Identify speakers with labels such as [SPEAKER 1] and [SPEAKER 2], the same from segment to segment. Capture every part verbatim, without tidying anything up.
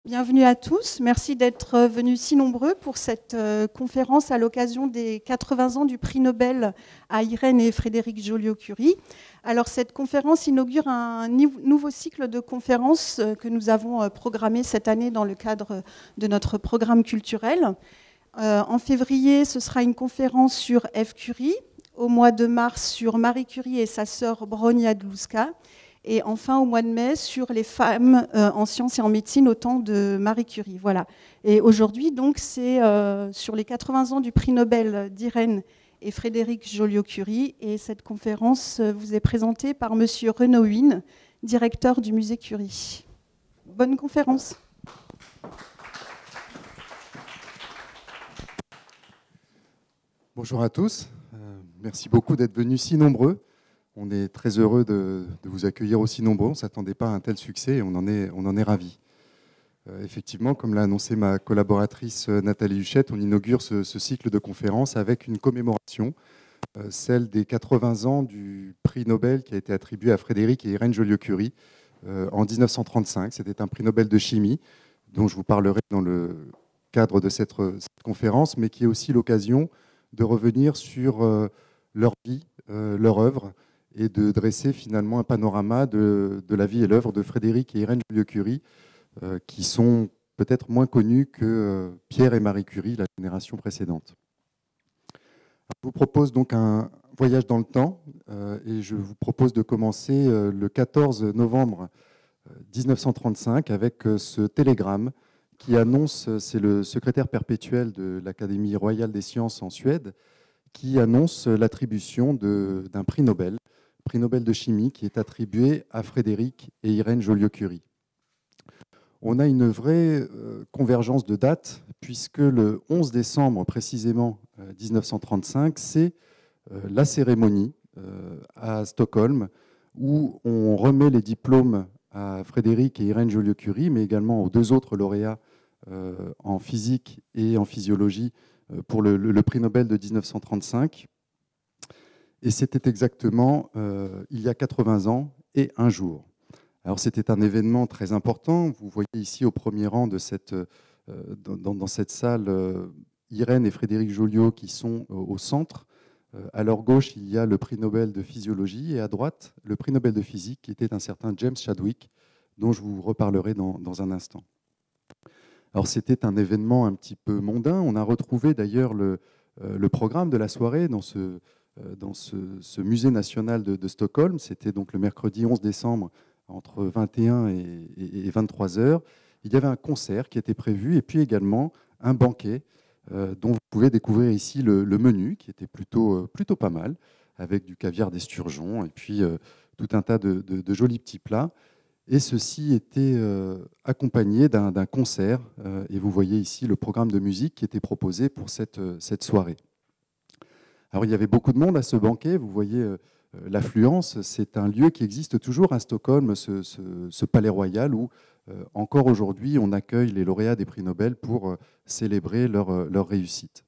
[SPEAKER 1] Bienvenue à tous. Merci d'être venus si nombreux pour cette conférence à l'occasion des quatre-vingts ans du prix Nobel à Irène et Frédéric Joliot-Curie. Alors, cette conférence inaugure un nouveau cycle de conférences que nous avons programmé cette année dans le cadre de notre programme culturel. En février, ce sera une conférence sur F. Curie. Au mois de mars, sur Marie Curie et sa sœur Bronia Dlouska. Et enfin, au mois de mai, sur les femmes euh, en sciences et en médecine au temps de Marie Curie. Voilà. Et aujourd'hui, donc, c'est euh, sur les quatre-vingts ans du prix Nobel d'Irène et Frédéric Joliot-Curie. Et cette conférence vous est présentée par monsieur Renaud Huynh, directeur du musée Curie. Bonne conférence.
[SPEAKER 2] Bonjour à tous. Euh, merci beaucoup d'être venus si nombreux. On est très heureux de, de vous accueillir aussi nombreux. On ne s'attendait pas à un tel succès et on en est, on en est ravis. Euh, effectivement, comme l'a annoncé ma collaboratrice Nathalie Huchette, on inaugure ce, ce cycle de conférences avec une commémoration, euh, celle des quatre-vingts ans du prix Nobel qui a été attribué à Frédéric et Irène Joliot-Curie euh, en mille neuf cent trente-cinq. C'était un prix Nobel de chimie dont je vous parlerai dans le cadre de cette, cette conférence, mais qui est aussi l'occasion de revenir sur euh, leur vie, euh, leur œuvre, et de dresser finalement un panorama de, de la vie et l'œuvre de Frédéric et Irène Joliot-Curie, euh, qui sont peut-être moins connus que euh, Pierre et Marie Curie, la génération précédente. Je vous propose donc un voyage dans le temps, euh, et je vous propose de commencer euh, le quatorze novembre mille neuf cent trente-cinq avec euh, ce télégramme qui annonce, c'est le secrétaire perpétuel de l'Académie royale des sciences en Suède, qui annonce l'attribution d'un prix Nobel, prix Nobel de chimie, qui est attribué à Frédéric et Irène Joliot-Curie. On a une vraie euh, convergence de dates, puisque le onze décembre, précisément euh, mille neuf cent trente-cinq, c'est euh, la cérémonie euh, à Stockholm, où on remet les diplômes à Frédéric et Irène Joliot-Curie, mais également aux deux autres lauréats euh, en physique et en physiologie euh, pour le, le, le prix Nobel de mille neuf cent trente-cinq. Et c'était exactement euh, il y a quatre-vingts ans et un jour. Alors c'était un événement très important. Vous voyez ici au premier rang de cette, euh, dans, dans cette salle euh, Irène et Frédéric Joliot qui sont euh, au centre. Euh, à leur gauche, il y a le prix Nobel de physiologie et à droite, le prix Nobel de physique qui était un certain James Chadwick, dont je vous reparlerai dans, dans un instant. Alors c'était un événement un petit peu mondain. On a retrouvé d'ailleurs le, euh, le programme de la soirée dans ce dans ce, ce musée national de, de Stockholm. C'était donc le mercredi onze décembre entre vingt et un et, et, et vingt-trois heures. Il y avait un concert qui était prévu et puis également un banquet euh, dont vous pouvez découvrir ici le, le menu qui était plutôt, euh, plutôt pas mal, avec du caviar d'esturgeon et puis euh, tout un tas de, de, de jolis petits plats. Et ceci était euh, accompagné d'un d'un concert. Euh, et vous voyez ici le programme de musique qui était proposé pour cette, cette soirée. Alors, il y avait beaucoup de monde à ce banquet. Vous voyez euh, l'affluence. C'est un lieu qui existe toujours à Stockholm, ce, ce, ce palais royal où, euh, encore aujourd'hui, on accueille les lauréats des prix Nobel pour euh, célébrer leur, euh, leur réussite.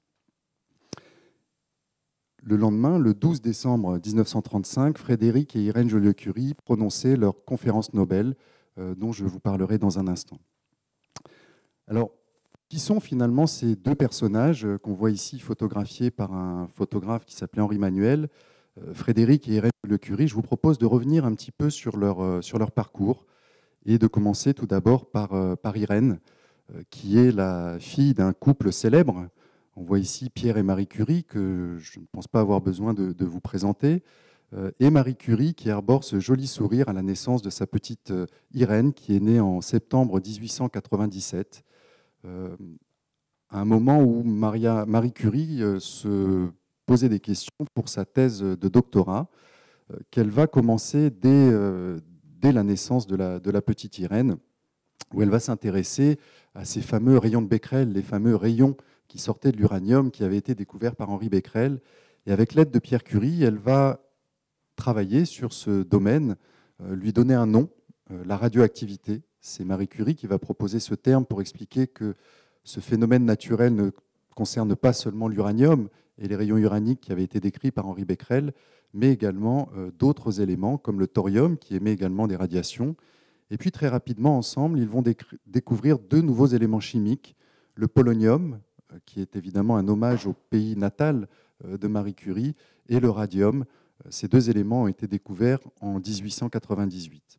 [SPEAKER 2] Le lendemain, le douze décembre mille neuf cent trente-cinq, Frédéric et Irène Joliot-Curie prononçaient leur conférence Nobel, euh, dont je vous parlerai dans un instant. Alors, qui sont finalement ces deux personnages qu'on voit ici photographiés par un photographe qui s'appelait Henri Manuel, euh, Frédéric et Irène Joliot-Curie. Je vous propose de revenir un petit peu sur leur, euh, sur leur parcours et de commencer tout d'abord par, euh, par Irène, euh, qui est la fille d'un couple célèbre. On voit ici Pierre et Marie Curie, que je ne pense pas avoir besoin de, de vous présenter, euh, et Marie Curie qui arbore ce joli sourire à la naissance de sa petite euh, Irène, qui est née en septembre mille huit cent quatre-vingt-dix-sept. Euh, à un moment où Maria, Marie Curie euh, se posait des questions pour sa thèse de doctorat, euh, qu'elle va commencer dès, euh, dès la naissance de la, de la petite Irène, où elle va s'intéresser à ces fameux rayons de Becquerel, les fameux rayons qui sortaient de l'uranium qui avaient été découverts par Henri Becquerel. Et avec l'aide de Pierre Curie, elle va travailler sur ce domaine, euh, lui donner un nom, euh, la radioactivité. C'est Marie Curie qui va proposer ce terme pour expliquer que ce phénomène naturel ne concerne pas seulement l'uranium et les rayons uraniques qui avaient été décrits par Henri Becquerel, mais également euh, d'autres éléments comme le thorium qui émet également des radiations. Et puis très rapidement, ensemble, ils vont découvrir deux nouveaux éléments chimiques, le polonium, qui est évidemment un hommage au pays natal de Marie Curie, et le radium. Ces deux éléments ont été découverts en mille huit cent quatre-vingt-dix-huit.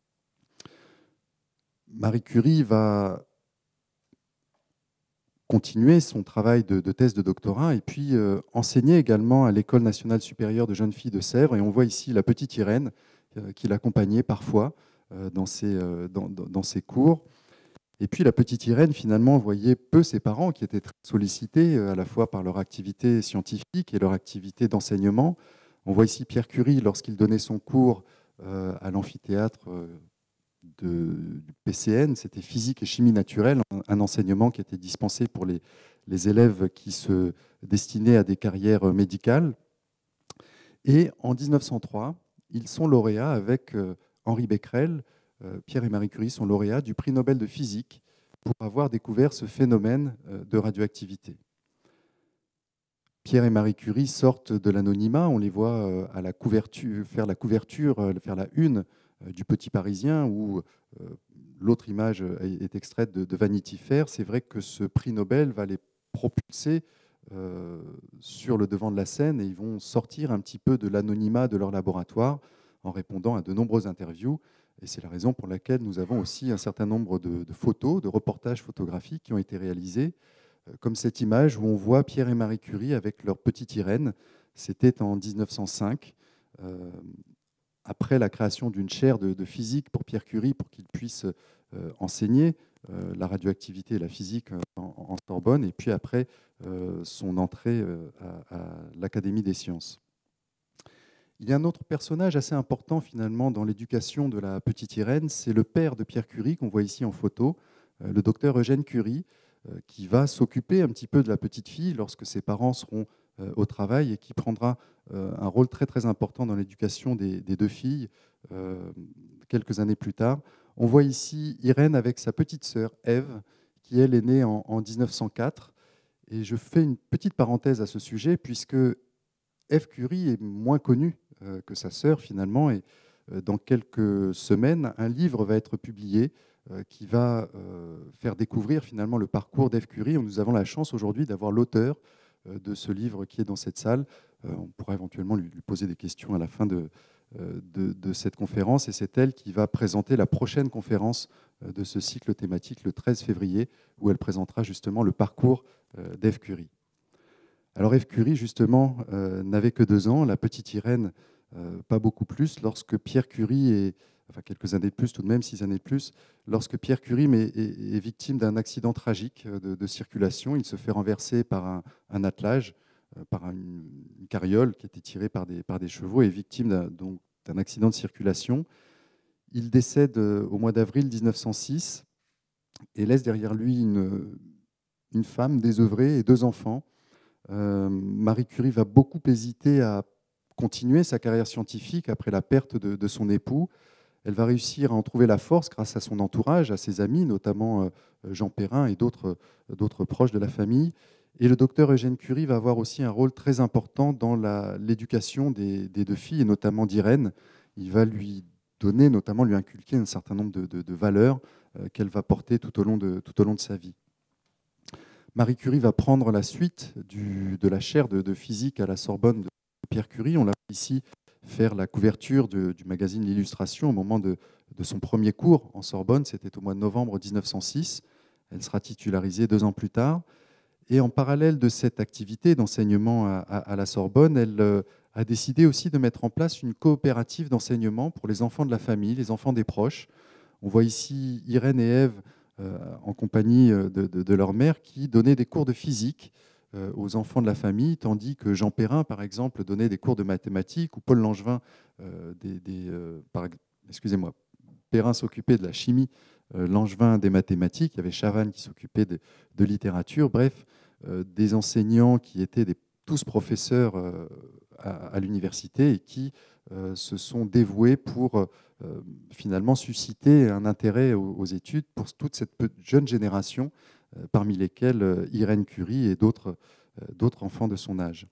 [SPEAKER 2] Marie Curie va continuer son travail de, de thèse de doctorat et puis euh, enseigner également à l'École nationale supérieure de jeunes filles de Sèvres. Et on voit ici la petite Irène euh, qui l'accompagnait parfois euh, dans, ses, euh, dans, dans ses cours. Et puis la petite Irène, finalement, voyait peu ses parents qui étaient très sollicités euh, à la fois par leur activité scientifique et leur activité d'enseignement. On voit ici Pierre Curie lorsqu'il donnait son cours euh, à l'amphithéâtre euh, De, du P C N, c'était physique et chimie naturelle, un enseignement qui était dispensé pour les, les élèves qui se destinaient à des carrières médicales. Et en mille neuf cent trois, ils sont lauréats avec euh, Henri Becquerel. Euh, Pierre et Marie Curie sont lauréats du prix Nobel de physique pour avoir découvert ce phénomène euh, de radioactivité. Pierre et Marie Curie sortent de l'anonymat, on les voit euh, à la couverture, faire la couverture, euh, faire la une du Petit Parisien, où euh, l'autre image est extraite de, de Vanity Fair. C'est vrai que ce prix Nobel va les propulser euh, sur le devant de la scène et ils vont sortir un petit peu de l'anonymat de leur laboratoire en répondant à de nombreuses interviews. Et c'est la raison pour laquelle nous avons aussi un certain nombre de, de photos, de reportages photographiques qui ont été réalisés, euh, comme cette image où on voit Pierre et Marie Curie avec leur petite Irène. C'était en mille neuf cent cinq. Euh, après la création d'une chaire de, de physique pour Pierre Curie, pour qu'il puisse euh, enseigner euh, la radioactivité et la physique en, en Sorbonne, et puis après euh, son entrée euh, à, à l'Académie des sciences. Il y a un autre personnage assez important finalement dans l'éducation de la petite Irène, c'est le père de Pierre Curie, qu'on voit ici en photo, euh, le docteur Eugène Curie, euh, qui va s'occuper un petit peu de la petite fille lorsque ses parents seront euh, au travail et qui prendra un rôle très très important dans l'éducation des, des deux filles euh, quelques années plus tard. On voit ici Irène avec sa petite sœur Ève, qui elle est née en, en mille neuf cent quatre. Et je fais une petite parenthèse à ce sujet, puisque Ève Curie est moins connue euh, que sa sœur finalement. Et euh, dans quelques semaines, un livre va être publié euh, qui va euh, faire découvrir finalement le parcours d'Ève Curie. Nous avons la chance aujourd'hui d'avoir l'auteur de ce livre qui est dans cette salle. On pourra éventuellement lui poser des questions à la fin de, de, de cette conférence. Et c'est elle qui va présenter la prochaine conférence de ce cycle thématique le treize février, où elle présentera justement le parcours d'Ève Curie. Alors Ève Curie, justement, n'avait que deux ans. La petite Irène, pas beaucoup plus. Lorsque Pierre Curie est... enfin quelques années de plus, tout de même six années de plus, lorsque Pierre Curie est, est, est victime d'un accident tragique de, de circulation, il se fait renverser par un, un attelage, euh, par une, une carriole qui était tirée par des, par des chevaux et victime d'un, donc, d'un accident de circulation. Il décède au mois d'avril mille neuf cent six et laisse derrière lui une, une femme désœuvrée et deux enfants. Euh, Marie Curie va beaucoup hésiter à continuer sa carrière scientifique après la perte de, de son époux. Elle va réussir à en trouver la force grâce à son entourage, à ses amis, notamment Jean Perrin et d'autres, d'autres proches de la famille. Et le docteur Eugène Curie va avoir aussi un rôle très important dans la, l'éducation des, des deux filles, et notamment d'Irène. Il va lui donner, notamment lui inculquer un certain nombre de, de, de valeurs euh, qu'elle va porter tout au long de, tout au long de sa vie. Marie Curie va prendre la suite du, de la chaire de, de physique à la Sorbonne de Pierre Curie. On l'a ici faire la couverture de, du magazine L'Illustration au moment de, de son premier cours en Sorbonne. C'était au mois de novembre mille neuf cent six. Elle sera titularisée deux ans plus tard. Et en parallèle de cette activité d'enseignement à, à, à la Sorbonne, elle euh, a décidé aussi de mettre en place une coopérative d'enseignement pour les enfants de la famille, les enfants des proches. On voit ici Irène et Ève euh, en compagnie de, de, de leur mère qui donnaient des cours de physique aux enfants de la famille, tandis que Jean Perrin, par exemple, donnait des cours de mathématiques, ou Paul Langevin, euh, des, des, euh, par, excusez-moi, Perrin s'occupait de la chimie, euh, Langevin des mathématiques, il y avait Chavannes qui s'occupait de, de littérature, bref, euh, des enseignants qui étaient des, tous professeurs euh, à, à l'université et qui euh, se sont dévoués pour euh, finalement susciter un intérêt aux, aux études pour toute cette jeune génération, parmi lesquels Irène Curie et d'autres, d'autres enfants de son âge.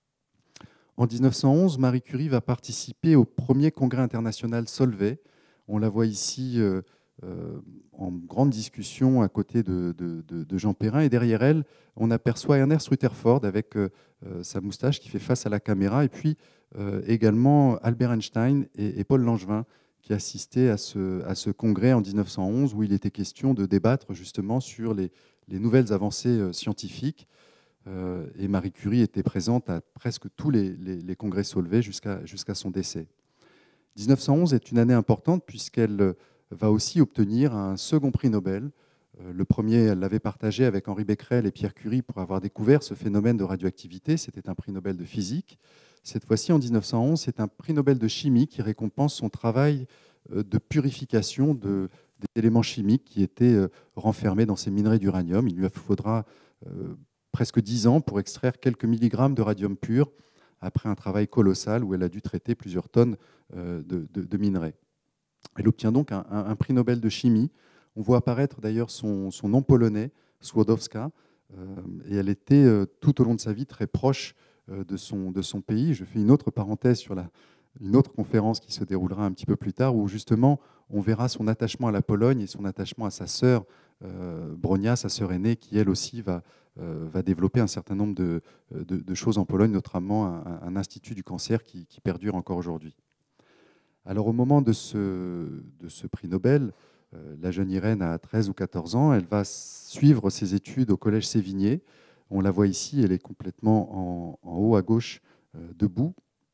[SPEAKER 2] En mille neuf cent onze, Marie Curie va participer au premier congrès international Solvay. On la voit ici euh, en grande discussion à côté de, de, de, de Jean Perrin. Et derrière elle, on aperçoit Ernest Rutherford avec euh, sa moustache qui fait face à la caméra. Et puis euh, également Albert Einstein et, et Paul Langevin qui assistaient à ce, à ce congrès en mille neuf cent onze où il était question de débattre justement sur les, les nouvelles avancées scientifiques. Euh, et Marie Curie était présente à presque tous les, les, les congrès Solvay jusqu'à jusqu'à son décès. mille neuf cent onze est une année importante puisqu'elle va aussi obtenir un second prix Nobel. Euh, le premier, elle l'avait partagé avec Henri Becquerel et Pierre Curie pour avoir découvert ce phénomène de radioactivité. C'était un prix Nobel de physique. Cette fois-ci, en mille neuf cent onze, c'est un prix Nobel de chimie qui récompense son travail de purification de, des éléments chimiques qui étaient renfermés dans ces minerais d'uranium. Il lui faudra euh, presque dix ans pour extraire quelques milligrammes de radium pur, après un travail colossal où elle a dû traiter plusieurs tonnes de, de, de minerais. Elle obtient donc un, un, un prix Nobel de chimie. On voit apparaître d'ailleurs son, son nom polonais, Skłodowska, euh, et elle était euh, tout au long de sa vie très proche euh, de, son, de son pays. Je fais une autre parenthèse sur la, une autre conférence qui se déroulera un petit peu plus tard, où justement on verra son attachement à la Pologne et son attachement à sa sœur euh, Bronia, sa sœur aînée, qui elle aussi va, euh, va développer un certain nombre de, de, de choses en Pologne, notamment un, un institut du cancer qui, qui perdure encore aujourd'hui. Alors au moment de ce, de ce prix Nobel, euh, la jeune Irène a treize ou quatorze ans, elle va suivre ses études au collège Sévigné. On la voit ici, elle est complètement en, en haut à gauche, euh, debout.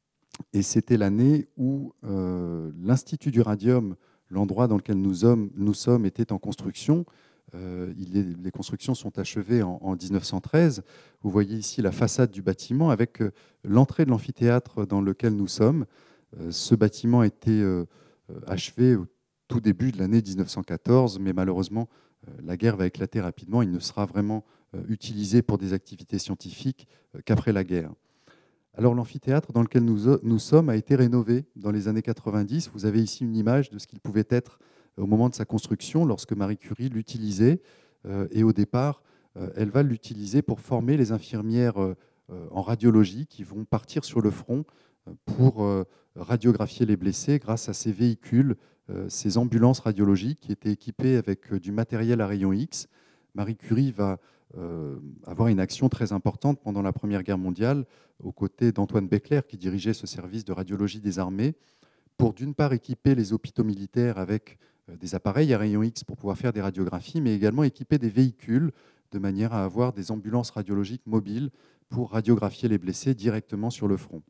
[SPEAKER 2] Et c'était l'année où euh, l'Institut du Radium, l'endroit dans lequel nous sommes, nous sommes, était en construction. Euh, il est, les constructions sont achevées en, en mille neuf cent treize. Vous voyez ici la façade du bâtiment avec euh, l'entrée de l'amphithéâtre dans lequel nous sommes. Euh, ce bâtiment a été euh, achevé au tout début de l'année mille neuf cent quatorze, mais malheureusement, euh, la guerre va éclater rapidement. Il ne sera vraiment euh, utilisé pour des activités scientifiques euh, qu'après la guerre. Alors l'amphithéâtre dans lequel nous, nous sommes a été rénové dans les années quatre-vingt-dix. Vous avez ici une image de ce qu'il pouvait être au moment de sa construction, lorsque Marie Curie l'utilisait. Euh, et au départ, euh, elle va l'utiliser pour former les infirmières euh, en radiologie qui vont partir sur le front euh, pour euh, radiographier les blessés grâce à ces véhicules, euh, ces ambulances radiologiques qui étaient équipées avec euh, du matériel à rayon X. Marie Curie va Euh, avoir une action très importante pendant la Première Guerre mondiale aux côtés d'Antoine Beckler qui dirigeait ce service de radiologie des armées pour d'une part équiper les hôpitaux militaires avec euh, des appareils à rayon X pour pouvoir faire des radiographies, mais également équiper des véhicules de manière à avoir des ambulances radiologiques mobiles pour radiographier les blessés directement sur le front.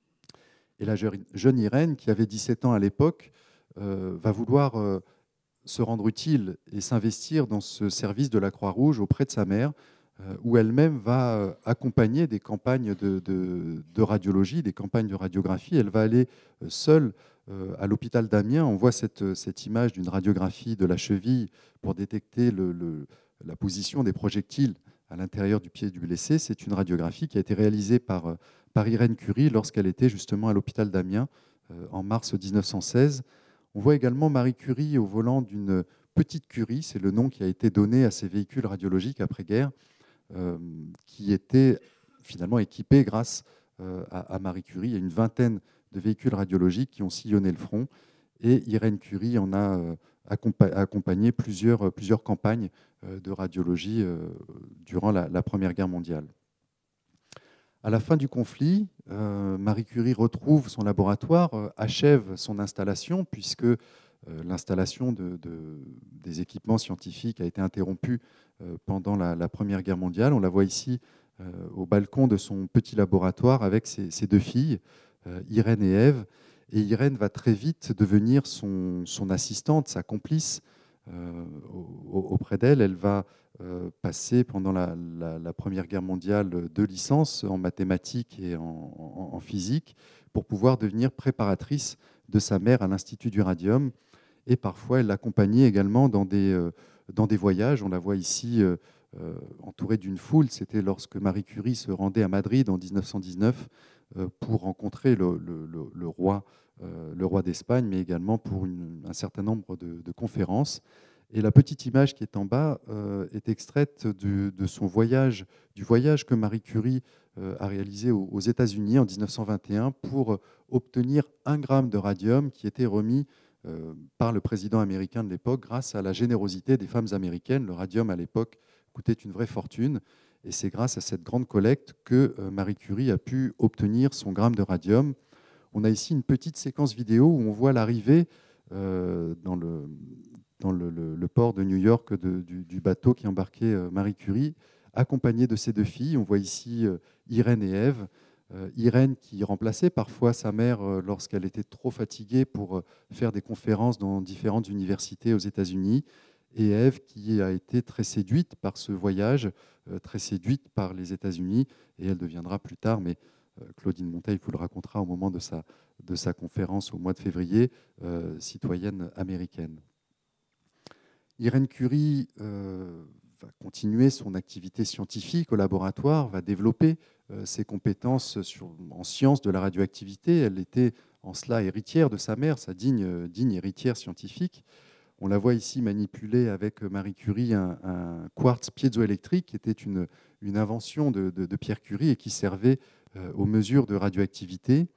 [SPEAKER 2] Et la jeune Irène, qui avait dix-sept ans à l'époque, euh, va vouloir euh, se rendre utile et s'investir dans ce service de la Croix-Rouge auprès de sa mère, euh, où elle-même va euh, accompagner des campagnes de, de, de radiologie, des campagnes de radiographie. Elle va aller euh, seule euh, à l'hôpital d'Amiens. On voit cette, cette image d'une radiographie de la cheville pour détecter le, le, la position des projectiles à l'intérieur du pied du blessé. C'est une radiographie qui a été réalisée par, par Irène Curie lorsqu'elle était justement à l'hôpital d'Amiens euh, en mars mille neuf cent seize. On voit également Marie Curie au volant d'une petite Curie, c'est le nom qui a été donné à ces véhicules radiologiques après-guerre, euh, qui étaient finalement équipés grâce euh, à, à Marie Curie. Il y a une vingtaine de véhicules radiologiques qui ont sillonné le front, et Irène Curie en a euh, accompagné plusieurs, plusieurs campagnes euh, de radiologie euh, durant la, la Première Guerre mondiale. À la fin du conflit, euh, Marie Curie retrouve son laboratoire, euh, achève son installation, puisque euh, l'installation de, de, des équipements scientifiques a été interrompue euh, pendant la, la Première Guerre mondiale. On la voit ici euh, au balcon de son petit laboratoire avec ses, ses deux filles, euh, Irène et Ève. Et Irène va très vite devenir son, son assistante, sa complice. Euh, auprès d'elle, elle va euh, passer pendant la, la, la Première Guerre mondiale deux licences en mathématiques et en, en, en physique pour pouvoir devenir préparatrice de sa mère à l'Institut du Radium. Et parfois, elle l'accompagnait également dans des, euh, dans des voyages. On la voit ici euh, euh, entourée d'une foule. C'était lorsque Marie Curie se rendait à Madrid en mille neuf cent dix-neuf euh, pour rencontrer le, le, le, le roi Euh, le roi d'Espagne, mais également pour une, un certain nombre de, de conférences. Et la petite image qui est en bas euh, est extraite de, de son voyage, du voyage que Marie Curie euh, a réalisé aux, aux États-Unis en mille neuf cent vingt et un pour obtenir un gramme de radium qui était remis euh, par le président américain de l'époque grâce à la générosité des femmes américaines. Le radium, à l'époque, coûtait une vraie fortune. Et c'est grâce à cette grande collecte que euh, Marie Curie a pu obtenir son gramme de radium. On a ici une petite séquence vidéo où on voit l'arrivée euh, dans, le, dans le, le, le port de New York de, du, du bateau qui embarquait euh, Marie Curie, accompagnée de ses deux filles. On voit ici euh, Irène et Ève. Euh, Irène qui remplaçait parfois sa mère euh, lorsqu'elle était trop fatiguée pour euh, faire des conférences dans différentes universités aux États-Unis. Et Ève qui a été très séduite par ce voyage, euh, très séduite par les États-Unis. Et elle deviendra plus tard, mais euh, Claudine Monteil vous le racontera au moment de sa, de sa conférence au mois de février, euh, citoyenne américaine. Irène Curie euh, va continuer son activité scientifique au laboratoire, va développer euh, ses compétences sur, en sciences de la radioactivité. Elle était en cela héritière de sa mère, sa digne, digne héritière scientifique. On la voit ici manipuler avec Marie Curie un, un quartz piézoélectrique qui était une, une invention de, de, de Pierre Curie et qui servait euh, aux mesures de radioactivité.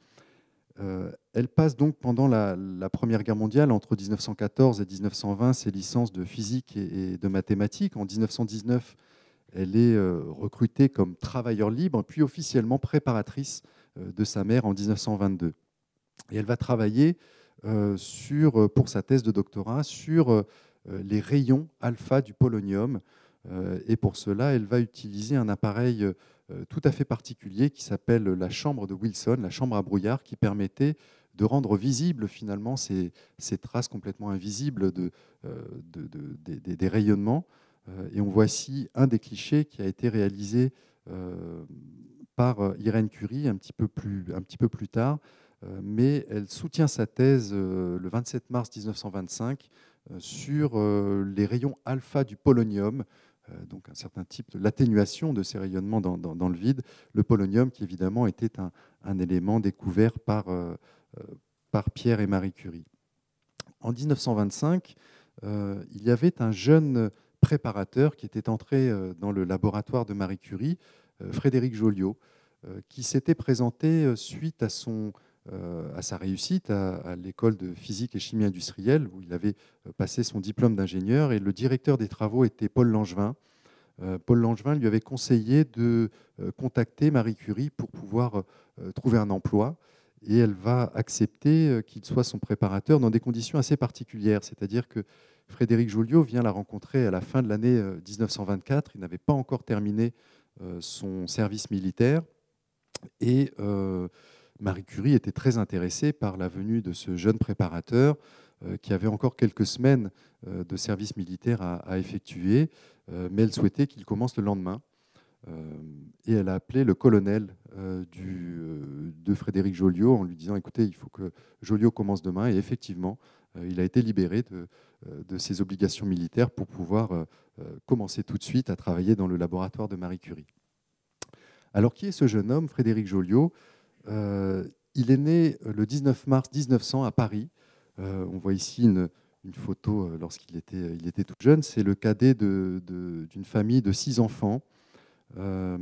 [SPEAKER 2] Euh, elle passe donc pendant la, la Première Guerre mondiale, entre mille neuf cent quatorze et mille neuf cent vingt, ses licences de physique et, et de mathématiques. En mille neuf cent dix-neuf, elle est euh, recrutée comme travailleur libre, puis officiellement préparatrice euh, de sa mère en mille neuf cent vingt-deux. Et elle va travailler euh, sur, pour sa thèse de doctorat sur euh, les rayons alpha du polonium. Euh, et pour cela, elle va utiliser un appareil euh, tout à fait particulier qui s'appelle la chambre de Wilson, la chambre à brouillard, qui permettait de rendre visibles finalement ces, ces traces complètement invisibles de, euh, de, de, de, de, des rayonnements. Euh, et on voit ici un des clichés qui a été réalisé euh, par Irène Curie un petit peu plus, un petit peu plus tard. Mais elle soutient sa thèse le vingt-sept mars mille neuf cent vingt-cinq sur les rayons alpha du polonium, donc un certain type de l'atténuation de ces rayonnements dans, dans, dans le vide. Le polonium qui évidemment était un, un élément découvert par, euh, par Pierre et Marie Curie. En mille neuf cent vingt-cinq, euh, il y avait un jeune préparateur qui était entré dans le laboratoire de Marie Curie, euh, Frédéric Joliot, euh, qui s'était présenté suite à son à sa réussite à, à l'école de physique et chimie industrielle, où il avait passé son diplôme d'ingénieur. Et le directeur des travaux était Paul Langevin. Euh, Paul Langevin lui avait conseillé de euh, contacter Marie Curie pour pouvoir euh, trouver un emploi. Et elle va accepter euh, qu'il soit son préparateur dans des conditions assez particulières. C'est-à-dire que Frédéric Joliot vient la rencontrer à la fin de l'année euh, mille neuf cent vingt-quatre. Il n'avait pas encore terminé euh, son service militaire. Et euh, Marie Curie était très intéressée par la venue de ce jeune préparateur euh, qui avait encore quelques semaines euh, de service militaire à, à effectuer, euh, mais elle souhaitait qu'il commence le lendemain. Euh, et elle a appelé le colonel euh, du, euh, de Frédéric Joliot en lui disant « Écoutez, il faut que Joliot commence demain ». Et effectivement, euh, il a été libéré de, euh, de ses obligations militaires pour pouvoir euh, commencer tout de suite à travailler dans le laboratoire de Marie Curie. Alors, qui est ce jeune homme, Frédéric Joliot ? Euh, il est né le dix-neuf mars mille neuf cents à Paris. Euh, on voit ici une, une photo lorsqu'il était, il était tout jeune. C'est le cadet de, de, d'une famille de six enfants. Euh,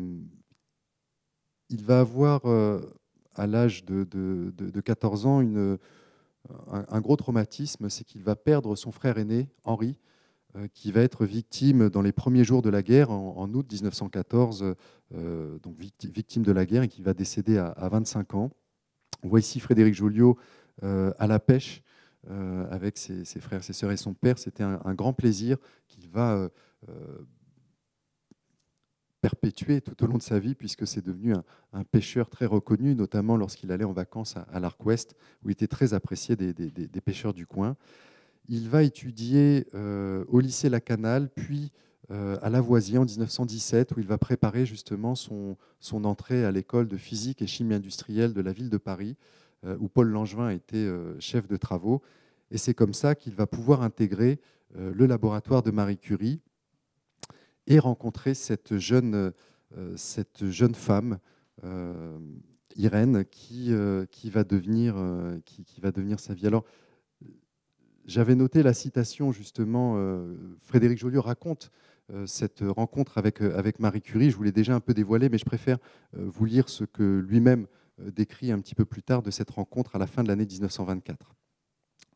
[SPEAKER 2] il va avoir, euh, à l'âge de, de, de, de quatorze ans, une, un, un gros traumatisme, c'est qu'il va perdre son frère aîné, Henri, euh, qui va être victime dans les premiers jours de la guerre, en, en août mille neuf cent quatorze, euh, donc victime de la guerre, et qui va décéder à, à vingt-cinq ans. On voit ici Frédéric Joliot euh, à la pêche euh, avec ses, ses frères, ses sœurs et son père. C'était un, un grand plaisir qu'il va euh, euh, perpétuer tout au long de sa vie, puisque c'est devenu un, un pêcheur très reconnu, notamment lorsqu'il allait en vacances à, à l'Arc Ouest, où il était très apprécié des, des, des pêcheurs du coin. Il va étudier euh, au lycée Lacanal, puis euh, à Lavoisier en mille neuf cent dix-sept, où il va préparer justement son, son entrée à l'école de physique et chimie industrielle de la ville de Paris, euh, où Paul Langevin était euh, chef de travaux. Et c'est comme ça qu'il va pouvoir intégrer euh, le laboratoire de Marie Curie et rencontrer cette jeune, euh, cette jeune femme, euh, Irène, qui, euh, qui, va devenir, euh, qui, qui va devenir sa vie. Alors, j'avais noté la citation, justement, euh, Frédéric Joliot raconte euh, cette rencontre avec, euh, avec Marie Curie. Je vous l'ai déjà un peu dévoilé, mais je préfère euh, vous lire ce que lui-même euh, décrit un petit peu plus tard de cette rencontre à la fin de l'année mille neuf cent vingt-quatre.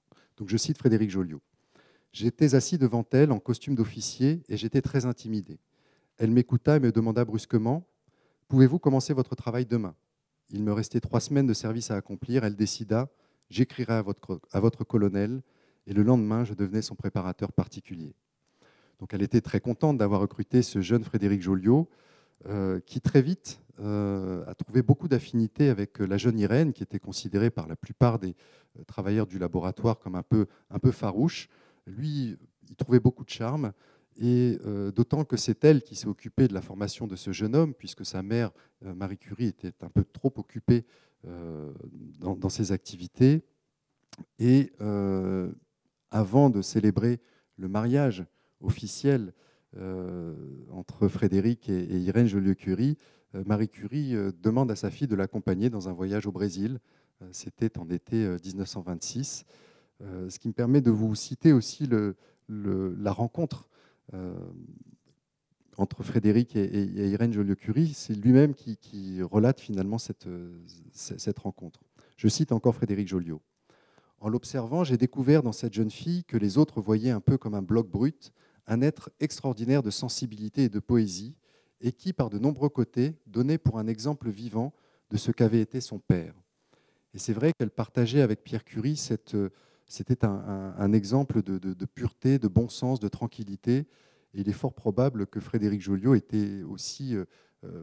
[SPEAKER 2] Donc je cite Frédéric Joliot. « J'étais assis devant elle en costume d'officier et j'étais très intimidé. Elle m'écouta et me demanda brusquement « Pouvez-vous commencer votre travail demain ?» Il me restait trois semaines de service à accomplir. Elle décida « J'écrirai à votre, à votre colonel » et le lendemain, je devenais son préparateur particulier. Donc elle était très contente d'avoir recruté ce jeune Frédéric Joliot, euh, qui très vite euh, a trouvé beaucoup d'affinités avec la jeune Irène, qui était considérée par la plupart des euh, travailleurs du laboratoire comme un peu, un peu farouche. Lui, il trouvait beaucoup de charme, et euh, d'autant que c'est elle qui s'est occupée de la formation de ce jeune homme, puisque sa mère, euh, Marie Curie, était un peu trop occupée euh, dans, dans ses activités. Et euh, avant de célébrer le mariage officiel euh, entre Frédéric et, et Irène Joliot-Curie, euh, Marie Curie euh, demande à sa fille de l'accompagner dans un voyage au Brésil. Euh, C'était en été euh, mille neuf cent vingt-six. Euh, ce qui me permet de vous citer aussi le, le, la rencontre euh, entre Frédéric et, et, et Irène Joliot-Curie. C'est lui-même qui, qui relate finalement cette, cette rencontre. Je cite encore Frédéric Joliot. En l'observant, j'ai découvert dans cette jeune fille que les autres voyaient un peu comme un bloc brut, un être extraordinaire de sensibilité et de poésie, et qui, par de nombreux côtés, donnait pour un exemple vivant de ce qu'avait été son père. Et c'est vrai qu'elle partageait avec Pierre Curie, cette, c'était un, un, un exemple de, de, de pureté, de bon sens, de tranquillité. Et il est fort probable que Frédéric Joliot était aussi euh,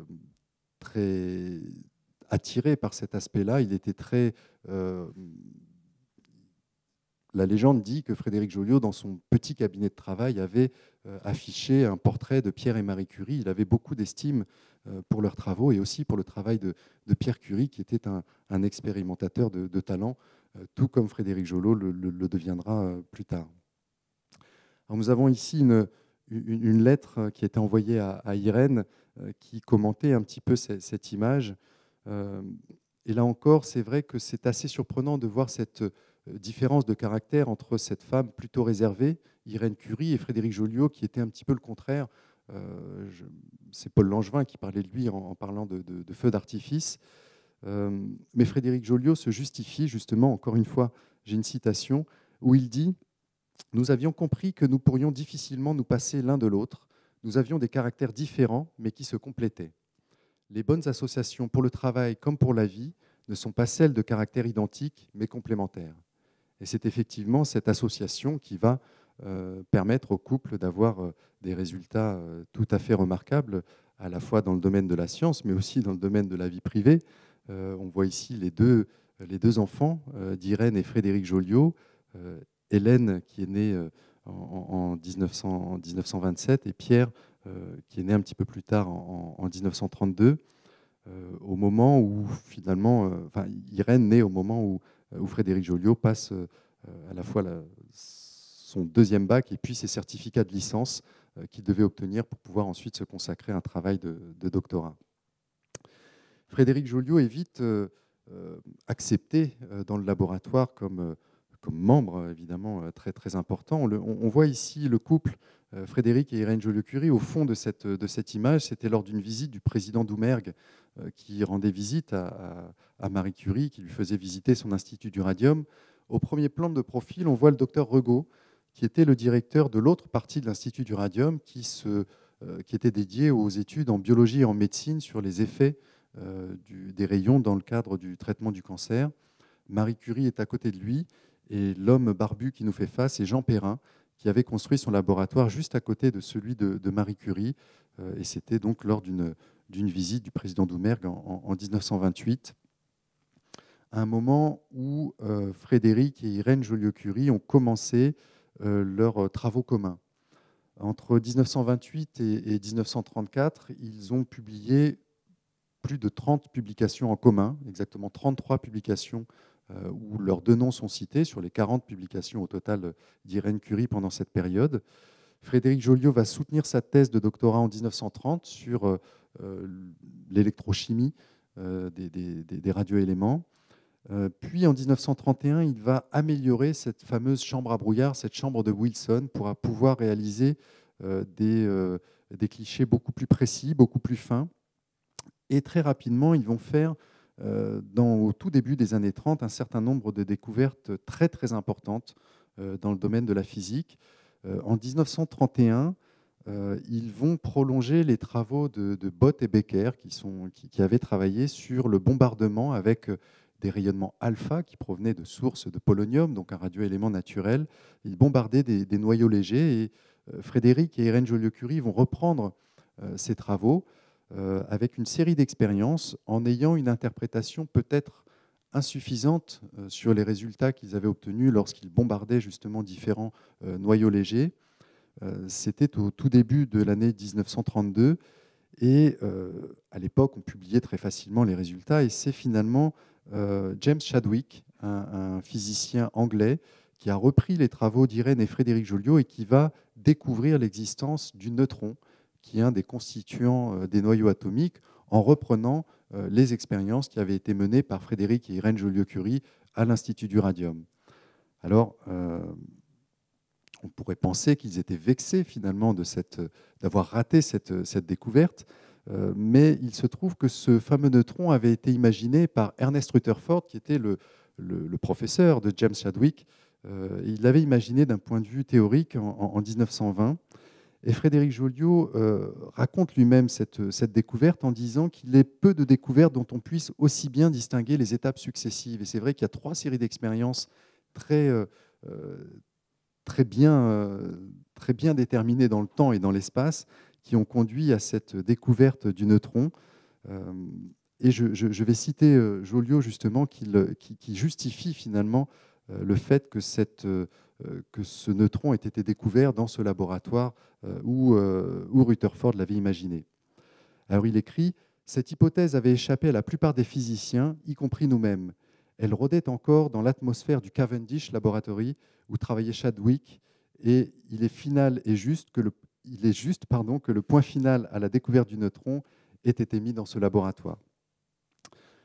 [SPEAKER 2] très attiré par cet aspect-là. Il était très... Euh, La légende dit que Frédéric Joliot, dans son petit cabinet de travail, avait euh, affiché un portrait de Pierre et Marie Curie. Il avait beaucoup d'estime euh, pour leurs travaux et aussi pour le travail de, de Pierre Curie, qui était un, un expérimentateur de, de talent, euh, tout comme Frédéric Joliot le, le, le deviendra euh, plus tard. Alors, nous avons ici une, une, une lettre qui a été envoyée à, à Irène, euh, qui commentait un petit peu cette, cette image. Euh, et là encore, c'est vrai que c'est assez surprenant de voir cette différence de caractère entre cette femme plutôt réservée, Irène Curie, et Frédéric Joliot, qui était un petit peu le contraire. Euh, je, c'est Paul Langevin qui parlait de lui en, en parlant de, de, de feux d'artifice. Euh, mais Frédéric Joliot se justifie justement, encore une fois, j'ai une citation, où il dit « Nous avions compris que nous pourrions difficilement nous passer l'un de l'autre. Nous avions des caractères différents, mais qui se complétaient. Les bonnes associations pour le travail comme pour la vie ne sont pas celles de caractères identiques, mais complémentaires. » Et c'est effectivement cette association qui va euh, permettre au couple d'avoir euh, des résultats euh, tout à fait remarquables, à la fois dans le domaine de la science, mais aussi dans le domaine de la vie privée. Euh, on voit ici les deux, les deux enfants euh, d'Irène et Frédéric Joliot. Euh, Hélène, qui est née euh, en, en, dix-neuf cents, en dix-neuf cent vingt-sept, et Pierre, euh, qui est né un petit peu plus tard en, en, en dix-neuf cent trente-deux, euh, au moment où finalement, euh, enfin, Irène naît au moment où où Frédéric Joliot passe à la fois la, son deuxième bac et puis ses certificats de licence qu'il devait obtenir pour pouvoir ensuite se consacrer à un travail de, de doctorat. Frédéric Joliot est vite euh, accepté dans le laboratoire comme, comme membre, évidemment, très, très important. On, le, on voit ici le couple Frédéric et Irène Joliot-Curie au fond de cette, de cette image. C'était lors d'une visite du président Doumergue qui rendait visite à, à, à Marie Curie, qui lui faisait visiter son institut du radium. Au premier plan de profil, on voit le docteur Regaud, qui était le directeur de l'autre partie de l'Institut du radium, qui, se, euh, qui était dédié aux études en biologie et en médecine sur les effets euh, du, des rayons dans le cadre du traitement du cancer. Marie Curie est à côté de lui, et l'homme barbu qui nous fait face est Jean Perrin, qui avait construit son laboratoire juste à côté de celui de, de Marie Curie. Euh, et c'était donc lors d'une d'une visite du président Doumergue en, en mille neuf cent vingt-huit, à un moment où euh, Frédéric et Irène Joliot-Curie ont commencé euh, leurs travaux communs. Entre mille neuf cent vingt-huit et, et mille neuf cent trente-quatre, ils ont publié plus de trente publications en commun, exactement trente-trois publications euh, où leurs deux noms sont cités sur les quarante publications au total d'Irène Curie pendant cette période. Frédéric Joliot va soutenir sa thèse de doctorat en mille neuf cent trente sur euh, l'électrochimie euh, des, des, des radioéléments. Euh, puis en mille neuf cent trente et un, il va améliorer cette fameuse chambre à brouillard, cette chambre de Wilson, pour pouvoir réaliser euh, des, euh, des clichés beaucoup plus précis, beaucoup plus fins. Et très rapidement, ils vont faire, euh, dans, au tout début des années trente, un certain nombre de découvertes très très importantes dans le domaine de la physique. En mille neuf cent trente et un, ils vont prolonger les travaux de, de Bott et Becker, qui, sont, qui, qui avaient travaillé sur le bombardement avec des rayonnements alpha qui provenaient de sources de polonium, donc un radioélément naturel. Ils bombardaient des, des noyaux légers, et Frédéric et Irène Joliot-Curie vont reprendre ces travaux avec une série d'expériences en ayant une interprétation peut-être insuffisante sur les résultats qu'ils avaient obtenus lorsqu'ils bombardaient justement différents noyaux légers. C'était au tout début de l'année mille neuf cent trente-deux, et à l'époque, on publiait très facilement les résultats, et c'est finalement James Chadwick, un, un physicien anglais, qui a repris les travaux d'Irène et Frédéric Joliot et qui va découvrir l'existence du neutron, qui est un des constituants des noyaux atomiques, en reprenant les expériences qui avaient été menées par Frédéric et Irène Joliot-Curie à l'Institut du radium. Alors, euh, on pourrait penser qu'ils étaient vexés finalement de cette, d'avoir raté cette, cette découverte, euh, mais il se trouve que ce fameux neutron avait été imaginé par Ernest Rutherford, qui était le, le, le professeur de James Chadwick. Euh, il l'avait imaginé d'un point de vue théorique en, en mille neuf cent vingt. Et Frédéric Joliot euh, raconte lui-même cette, cette découverte en disant qu'il est peu de découvertes dont on puisse aussi bien distinguer les étapes successives. Et c'est vrai qu'il y a trois séries d'expériences très, euh, très, bien, euh, très bien déterminées dans le temps et dans l'espace qui ont conduit à cette découverte du neutron. Euh, et je, je, je vais citer euh, Joliot justement qui, qui, qui justifie finalement euh, le fait que cette... Euh, que ce neutron ait été découvert dans ce laboratoire où, où Rutherford l'avait imaginé. Alors il écrit « Cette hypothèse avait échappé à la plupart des physiciens, y compris nous-mêmes. Elle rôdait encore dans l'atmosphère du Cavendish Laboratory où travaillait Chadwick, et il est, final et juste que le, il est juste pardon, que le point final à la découverte du neutron ait été mis dans ce laboratoire. Euh, »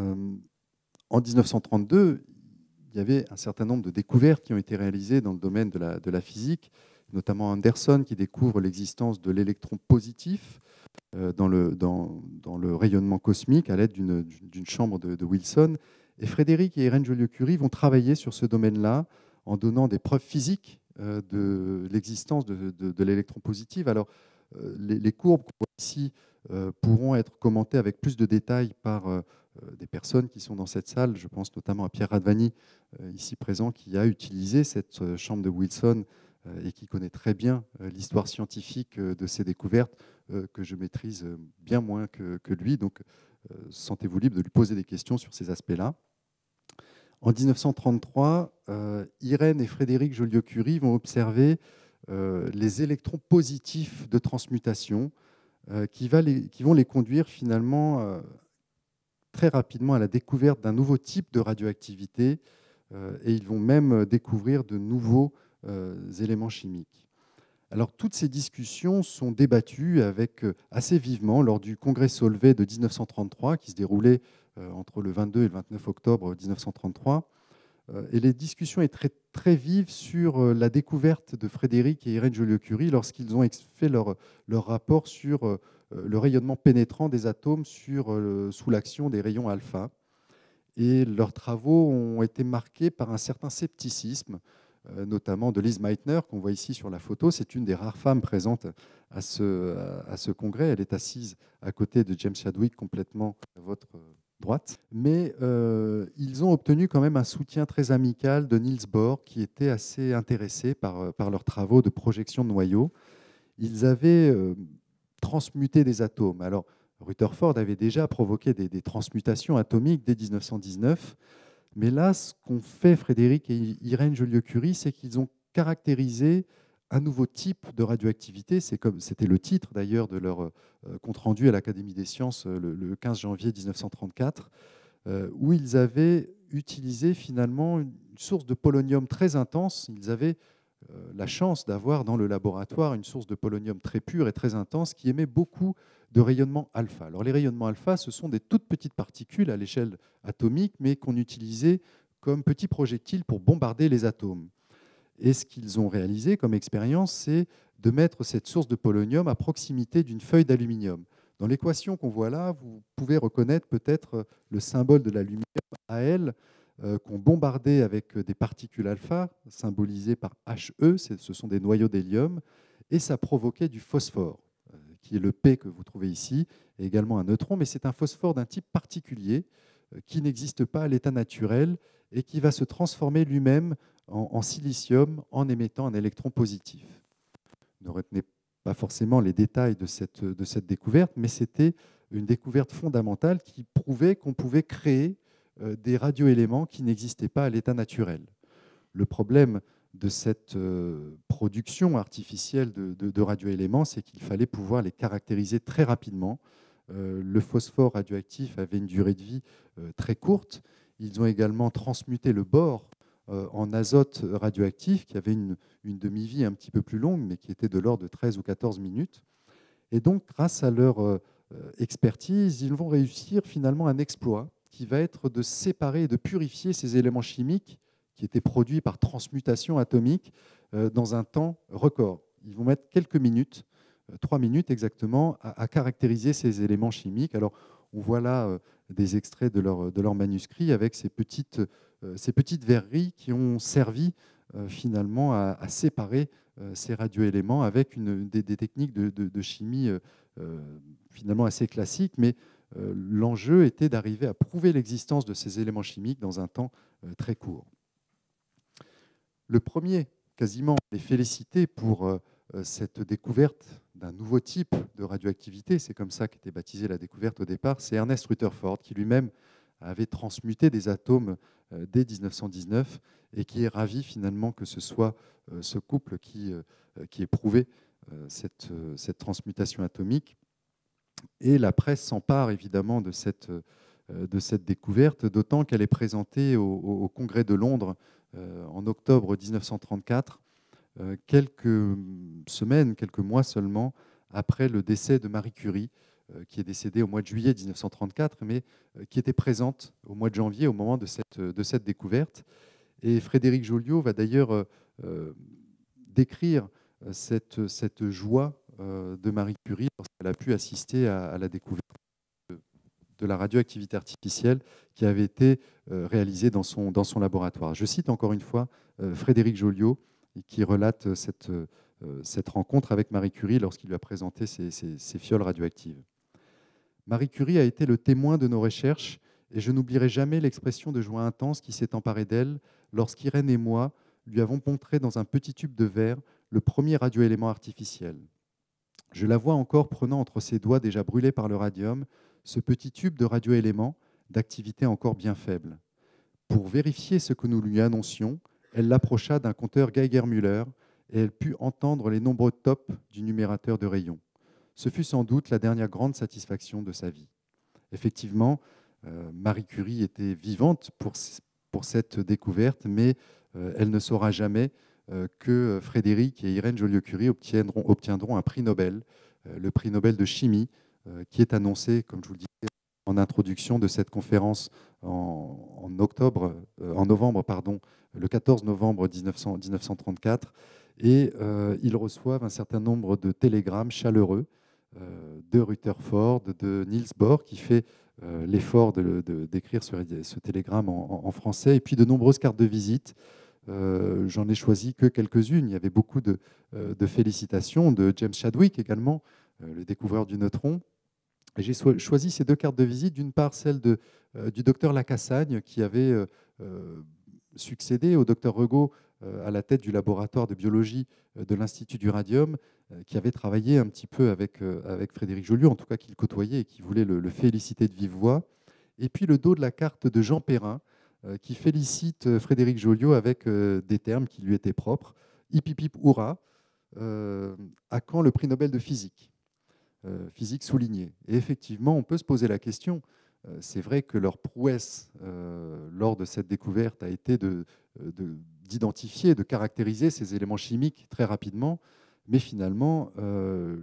[SPEAKER 2] En mille neuf cent trente-deux, il y avait un certain nombre de découvertes qui ont été réalisées dans le domaine de la, de la physique, notamment Anderson qui découvre l'existence de l'électron positif euh, dans, le, dans, dans le rayonnement cosmique à l'aide d'une, d'une chambre de, de Wilson. Et Frédéric et Irène Joliot-Curie vont travailler sur ce domaine-là en donnant des preuves physiques euh, de l'existence de, de, de l'électron positif. Alors, euh, les, les courbes qu'on voit ici euh, pourront être commentées avec plus de détails par euh, des personnes qui sont dans cette salle. Je pense notamment à Pierre Radvani, euh, ici présent, qui a utilisé cette chambre de Wilson euh, et qui connaît très bien euh, l'histoire scientifique euh, de ces découvertes euh, que je maîtrise euh, bien moins que, que lui. Donc, euh, sentez-vous libre de lui poser des questions sur ces aspects-là. En mille neuf cent trente-trois, euh, Irène et Frédéric Joliot-Curie vont observer euh, les électrons positifs de transmutation euh, qui, va les, qui vont les conduire finalement euh, très rapidement à la découverte d'un nouveau type de radioactivité euh, et ils vont même découvrir de nouveaux euh, éléments chimiques. Alors toutes ces discussions sont débattues avec, euh, assez vivement lors du congrès Solvay de mille neuf cent trente-trois qui se déroulait euh, entre le vingt-deux et le vingt-neuf octobre mille neuf cent trente-trois. Euh, et les discussions étaient très, très vives sur euh, la découverte de Frédéric et Irène Joliot-Curie lorsqu'ils ont fait leur, leur rapport sur euh, le rayonnement pénétrant des atomes sur, euh, sous l'action des rayons alpha. Et leurs travaux ont été marqués par un certain scepticisme, euh, notamment de Lise Meitner, qu'on voit ici sur la photo. C'est une des rares femmes présentes à ce, à, à ce congrès. Elle est assise à côté de James Chadwick, complètement à votre droite. Mais euh, ils ont obtenu quand même un soutien très amical de Niels Bohr, qui était assez intéressé par, par leurs travaux de projection de noyaux. Ils avaient... Euh, transmuter des atomes. Alors, Rutherford avait déjà provoqué des, des transmutations atomiques dès mille neuf cent dix-neuf, mais là, ce qu'ont fait Frédéric et Irène Joliot-Curie, c'est qu'ils ont caractérisé un nouveau type de radioactivité. C'est comme, c'était le titre d'ailleurs de leur euh, compte-rendu à l'Académie des sciences le, le quinze janvier mille neuf cent trente-quatre, euh, où ils avaient utilisé finalement une source de polonium très intense. Ils avaient la chance d'avoir dans le laboratoire une source de polonium très pure et très intense qui émet beaucoup de rayonnements alpha. Alors les rayonnements alpha, ce sont des toutes petites particules à l'échelle atomique, mais qu'on utilisait comme petits projectiles pour bombarder les atomes. Et ce qu'ils ont réalisé comme expérience, c'est de mettre cette source de polonium à proximité d'une feuille d'aluminium. Dans l'équation qu'on voit là, vous pouvez reconnaître peut-être le symbole de l'aluminium A L. euh, qu'on bombardait avec des particules alpha, symbolisées par H E, ce sont des noyaux d'hélium, et ça provoquait du phosphore, euh, qui est le P que vous trouvez ici, et également un neutron, mais c'est un phosphore d'un type particulier euh, qui n'existe pas à l'état naturel et qui va se transformer lui-même en, en silicium en émettant un électron positif. Ne retenez pas forcément les détails de cette, de cette découverte, mais c'était une découverte fondamentale qui prouvait qu'on pouvait créer euh, des radioéléments qui n'existaient pas à l'état naturel. Le problème de cette euh, production artificielle de, de, de radioéléments, c'est qu'il fallait pouvoir les caractériser très rapidement. Euh, le phosphore radioactif avait une durée de vie euh, très courte. Ils ont également transmuté le bore euh, en azote radioactif, qui avait une, une demi-vie un petit peu plus longue, mais qui était de l'ordre de treize ou quatorze minutes. Et donc, grâce à leur euh, expertise, ils vont réussir finalement un exploit qui va être de séparer et de purifier ces éléments chimiques qui étaient produits par transmutation atomique euh, dans un temps record. Ils vont mettre quelques minutes, euh, trois minutes exactement, à, à caractériser ces éléments chimiques. Alors, on voit là euh, des extraits de leur, de leur manuscrit avec ces petites, euh, ces petites verreries qui ont servi euh, finalement à, à séparer euh, ces radioéléments avec une, des, des techniques de, de, de chimie euh, euh, finalement assez classiques, mais euh, l'enjeu était d'arriver à prouver l'existence de ces éléments chimiques dans un temps euh, très court. Le premier, quasiment, les féliciter pour euh, cette découverte d'un nouveau type de radioactivité, c'est comme ça qu'était baptisée la découverte au départ, c'est Ernest Rutherford qui lui-même avait transmuté des atomes euh, dès mille neuf cent dix-neuf et qui est ravi finalement que ce soit euh, ce couple qui, euh, qui ait prouvé euh, cette, euh, cette transmutation atomique. Et la presse s'empare évidemment de cette, euh, de cette découverte, d'autant qu'elle est présentée au, au Congrès de Londres euh, en octobre mille neuf cent trente-quatre, euh, quelques semaines, quelques mois seulement après le décès de Marie Curie, euh, qui est décédée au mois de juillet mille neuf cent trente-quatre, mais euh, qui était présente au mois de janvier au moment de cette, de cette découverte. Et Frédéric Joliot va d'ailleurs euh, euh, décrire cette, cette joie euh, de Marie Curie lorsqu'elle a pu assister à, à la découverte de, de la radioactivité artificielle qui avait été euh, réalisée dans son, dans son laboratoire. Je cite encore une fois euh, Frédéric Joliot qui relate cette, euh, cette rencontre avec Marie Curie lorsqu'il lui a présenté ses, ses, ses fioles radioactives. Marie Curie a été le témoin de nos recherches et je n'oublierai jamais l'expression de joie intense qui s'est emparée d'elle lorsqu'Irène et moi lui avons montré dans un petit tube de verre le premier radioélément artificiel. Je la vois encore prenant entre ses doigts déjà brûlés par le radium ce petit tube de radioélément d'activité encore bien faible. Pour vérifier ce que nous lui annoncions, elle l'approcha d'un compteur Geiger-Müller et elle put entendre les nombreux tops du numérateur de rayons. Ce fut sans doute la dernière grande satisfaction de sa vie. Effectivement, euh, Marie Curie était vivante pour, pour cette découverte, mais euh, elle ne saura jamais euh, que Frédéric et Irène Joliot-Curie obtiendront, obtiendront un prix Nobel, euh, le prix Nobel de chimie, euh, qui est annoncé, comme je vous le disais, en introduction de cette conférence en, en, octobre, euh, en novembre, pardon, le quatorze novembre mille neuf cent trente-quatre. Et euh, ils reçoivent un certain nombre de télégrammes chaleureux euh, de Rutherford, de Niels Bohr, qui fait euh, l'effort de, de, d'écrire ce, ce télégramme en, en français, et puis de nombreuses cartes de visite. Euh, j'en ai choisi que quelques-unes. Il y avait beaucoup de, euh, de félicitations de James Chadwick également, euh, le découvreur du neutron. Et j'ai choisi ces deux cartes de visite, d'une part celle de, euh, du docteur Lacassagne, qui avait euh, euh, succédé au docteur Regaud euh, à la tête du laboratoire de biologie euh, de l'Institut du Radium, euh, qui avait travaillé un petit peu avec, euh, avec Frédéric Joliot, en tout cas qu'il cotoyait et qui voulait le, le féliciter de vive voix. Et puis le dos de la carte de Jean Perrin, euh, qui félicite euh, Frédéric Joliot avec euh, des termes qui lui étaient propres. Hip hip hip hurrah, euh, à quand le prix Nobel de physique ? Euh, physique soulignée. Et effectivement, on peut se poser la question. Euh, c'est vrai que leur prouesse euh, lors de cette découverte a été de, de, d'identifier, de caractériser ces éléments chimiques très rapidement, mais finalement, euh,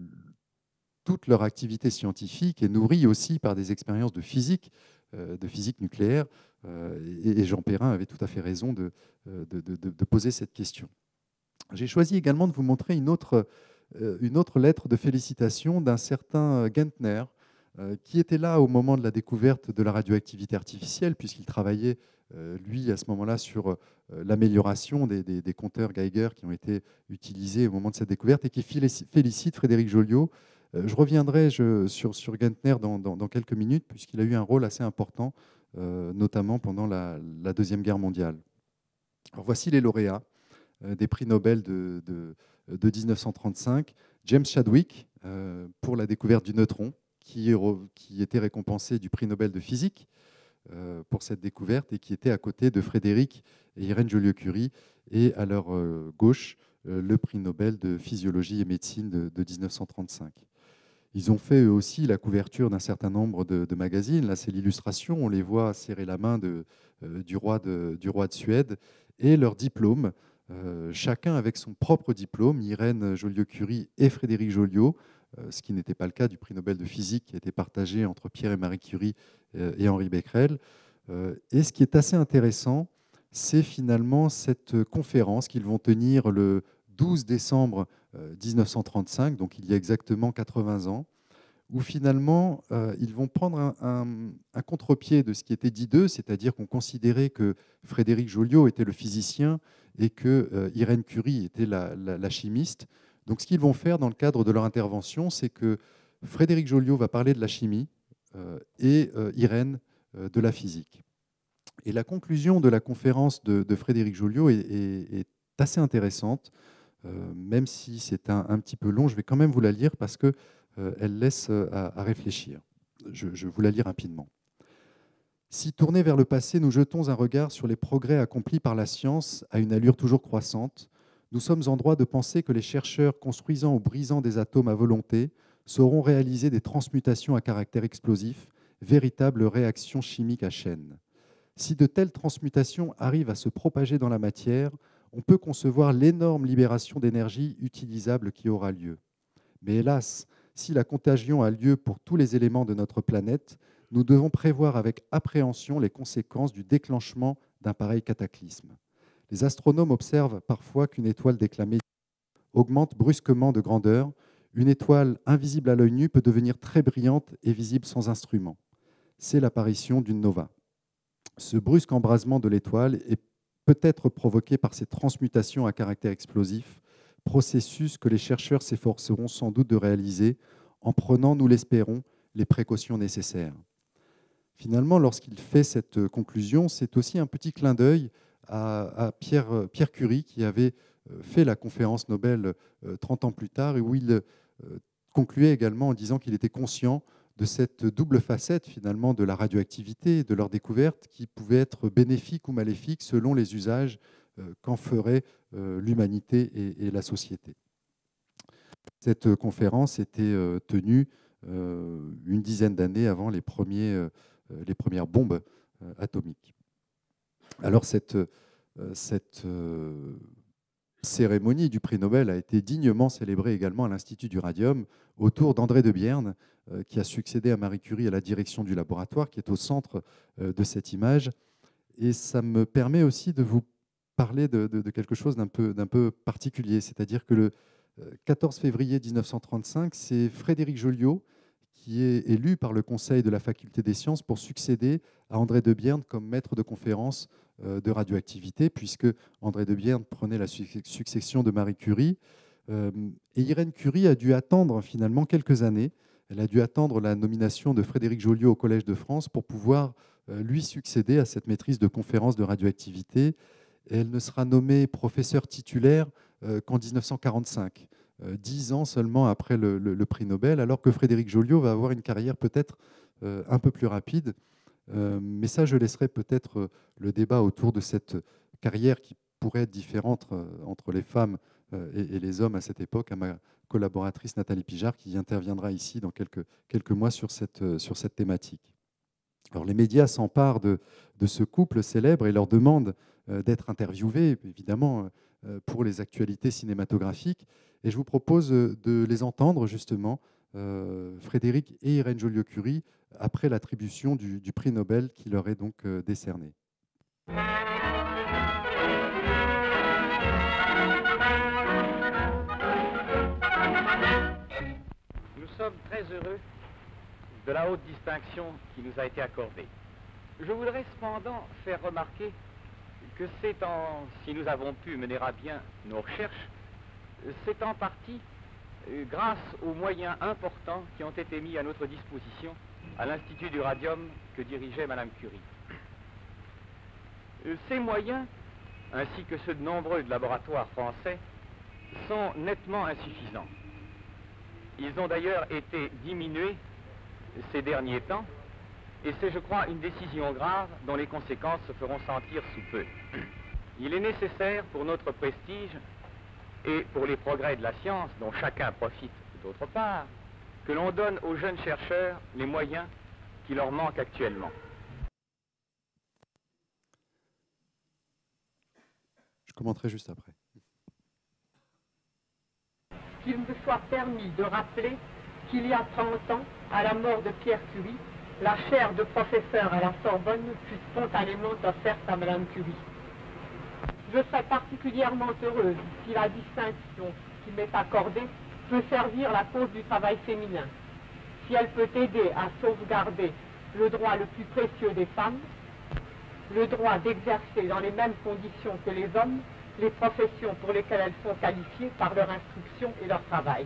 [SPEAKER 2] toute leur activité scientifique est nourrie aussi par des expériences de physique, euh, de physique nucléaire, euh, et, et Jean Perrin avait tout à fait raison de, de, de, de poser cette question. J'ai choisi également de vous montrer une autre une autre lettre de félicitations d'un certain Gentner, euh, qui était là au moment de la découverte de la radioactivité artificielle, puisqu'il travaillait, euh, lui, à ce moment-là, sur euh, l'amélioration des, des, des compteurs Geiger qui ont été utilisés au moment de cette découverte, et qui félicite Frédéric Joliot. Euh, je reviendrai je, sur, sur Gentner dans, dans, dans quelques minutes, puisqu'il a eu un rôle assez important, euh, notamment pendant la, la Deuxième Guerre mondiale. Alors, voici les lauréats euh, des prix Nobel de, de, de mille neuf cent trente-cinq. James Chadwick, euh, pour la découverte du neutron, qui, est, qui était récompensé du prix Nobel de physique euh, pour cette découverte, et qui était à côté de Frédéric et Irène Joliot-Curie, et à leur euh, gauche, euh, le prix Nobel de physiologie et médecine de, de mille neuf cent trente-cinq. Ils ont fait eux aussi la couverture d'un certain nombre de, de magazines. Là, c'est l'illustration. On les voit serrer la main de, euh, du, roi de, du roi de Suède, et leur diplôme, euh, chacun avec son propre diplôme, Irène Joliot-Curie et Frédéric Joliot, euh, ce qui n'était pas le cas du prix Nobel de physique qui a été partagé entre Pierre et Marie Curie euh, et Henri Becquerel. Euh, et ce qui est assez intéressant, c'est finalement cette conférence qu'ils vont tenir le douze décembre mille neuf cent trente-cinq, donc il y a exactement quatre-vingts ans, où finalement euh, ils vont prendre un, un, un contre-pied de ce qui était dit d'eux, c'est-à-dire qu'on considérait que Frédéric Joliot était le physicien et que euh, Irène Curie était la, la, la chimiste. Donc ce qu'ils vont faire dans le cadre de leur intervention, c'est que Frédéric Joliot va parler de la chimie euh, et euh, Irène euh, de la physique. Et la conclusion de la conférence de, de Frédéric Joliot est, est, est assez intéressante. Euh, même si c'est un, un petit peu long, je vais quand même vous la lire parce qu'elle euh, laisse à, à réfléchir. Je, je vous la lis rapidement. Si, tournés vers le passé, nous jetons un regard sur les progrès accomplis par la science à une allure toujours croissante, nous sommes en droit de penser que les chercheurs construisant ou brisant des atomes à volonté sauront réaliser des transmutations à caractère explosif, véritables réactions chimiques à chaîne. Si de telles transmutations arrivent à se propager dans la matière, on peut concevoir l'énorme libération d'énergie utilisable qui aura lieu. Mais hélas, si la contagion a lieu pour tous les éléments de notre planète, nous devons prévoir avec appréhension les conséquences du déclenchement d'un pareil cataclysme. Les astronomes observent parfois qu'une étoile déclamée augmente brusquement de grandeur. Une étoile invisible à l'œil nu peut devenir très brillante et visible sans instrument. C'est l'apparition d'une nova. Ce brusque embrasement de l'étoile est peut être provoqué par ces transmutations à caractère explosif, processus que les chercheurs s'efforceront sans doute de réaliser en prenant, nous l'espérons, les précautions nécessaires. Finalement, lorsqu'il fait cette conclusion, c'est aussi un petit clin d'œil à, à Pierre, Pierre Curie, qui avait fait la conférence Nobel trente ans plus tard, et où il concluait également en disant qu'il était conscient de cette double facette finalement de la radioactivité et de leur découverte qui pouvait être bénéfique ou maléfique selon les usages euh, qu'en ferait euh, l'humanité et, et la société. Cette conférence était euh, tenue euh, une dizaine d'années avant les, premiers, euh, les premières bombes euh, atomiques. Alors cette, euh, cette euh, cérémonie du prix Nobel a été dignement célébrée également à l'Institut du Radium autour d'André Debierne, euh, qui a succédé à Marie Curie à la direction du laboratoire, qui est au centre euh, de cette image. Et ça me permet aussi de vous parler de, de, de quelque chose d'un peu, d'un peu particulier, c'est-à-dire que le quatorze février mille neuf cent trente-cinq, c'est Frédéric Joliot qui est élu par le Conseil de la Faculté des Sciences pour succéder à André Debierne comme maître de conférence de radioactivité, puisque André Debierne prenait la succession de Marie Curie. Et Irène Curie a dû attendre finalement quelques années. Elle a dû attendre la nomination de Frédéric Joliot au Collège de France pour pouvoir lui succéder à cette maîtrise de conférence de radioactivité. Et elle ne sera nommée professeure titulaire qu'en mille neuf cent quarante-cinq, dix ans seulement après le, le, le prix Nobel, alors que Frédéric Joliot va avoir une carrière peut-être un peu plus rapide. Mais ça, je laisserai peut-être le débat autour de cette carrière qui pourrait être différente entre les femmes et les hommes à cette époque, à ma collaboratrice Nathalie Pijard, qui interviendra ici dans quelques, quelques mois sur cette, sur cette thématique. Alors, les médias s'emparent de, de ce couple célèbre et leur demandent d'être interviewés, évidemment, pour les actualités cinématographiques. Et je vous propose de les entendre, justement, euh, Frédéric et Irène Joliot-Curie, après l'attribution du, du prix Nobel qui leur est donc euh, décerné.
[SPEAKER 3] Nous sommes très heureux de la haute distinction qui nous a été accordée. Je voudrais cependant faire remarquer que c'est en, si nous avons pu mener à bien nos recherches, c'est en partie euh, grâce aux moyens importants qui ont été mis à notre disposition à l'Institut du Radium que dirigeait Madame Curie. Euh, ces moyens, ainsi que ceux de nombreux laboratoires français, sont nettement insuffisants. Ils ont d'ailleurs été diminués ces derniers temps, et c'est, je crois, une décision grave dont les conséquences se feront sentir sous peu. Il est nécessaire pour notre prestige et pour les progrès de la science, dont chacun profite d'autre part, que l'on donne aux jeunes chercheurs les moyens qui leur manquent actuellement.
[SPEAKER 2] Je commenterai juste après.
[SPEAKER 4] Qu'il me soit permis de rappeler qu'il y a trente ans, à la mort de Pierre Curie, la chaire de professeur à la Sorbonne fut spontanément offerte à Madame Curie. Je serais particulièrement heureuse si la distinction qui m'est accordée peut servir la cause du travail féminin, si elle peut aider à sauvegarder le droit le plus précieux des femmes, le droit d'exercer dans les mêmes conditions que les hommes les professions pour lesquelles elles sont qualifiées par leur instruction et leur travail.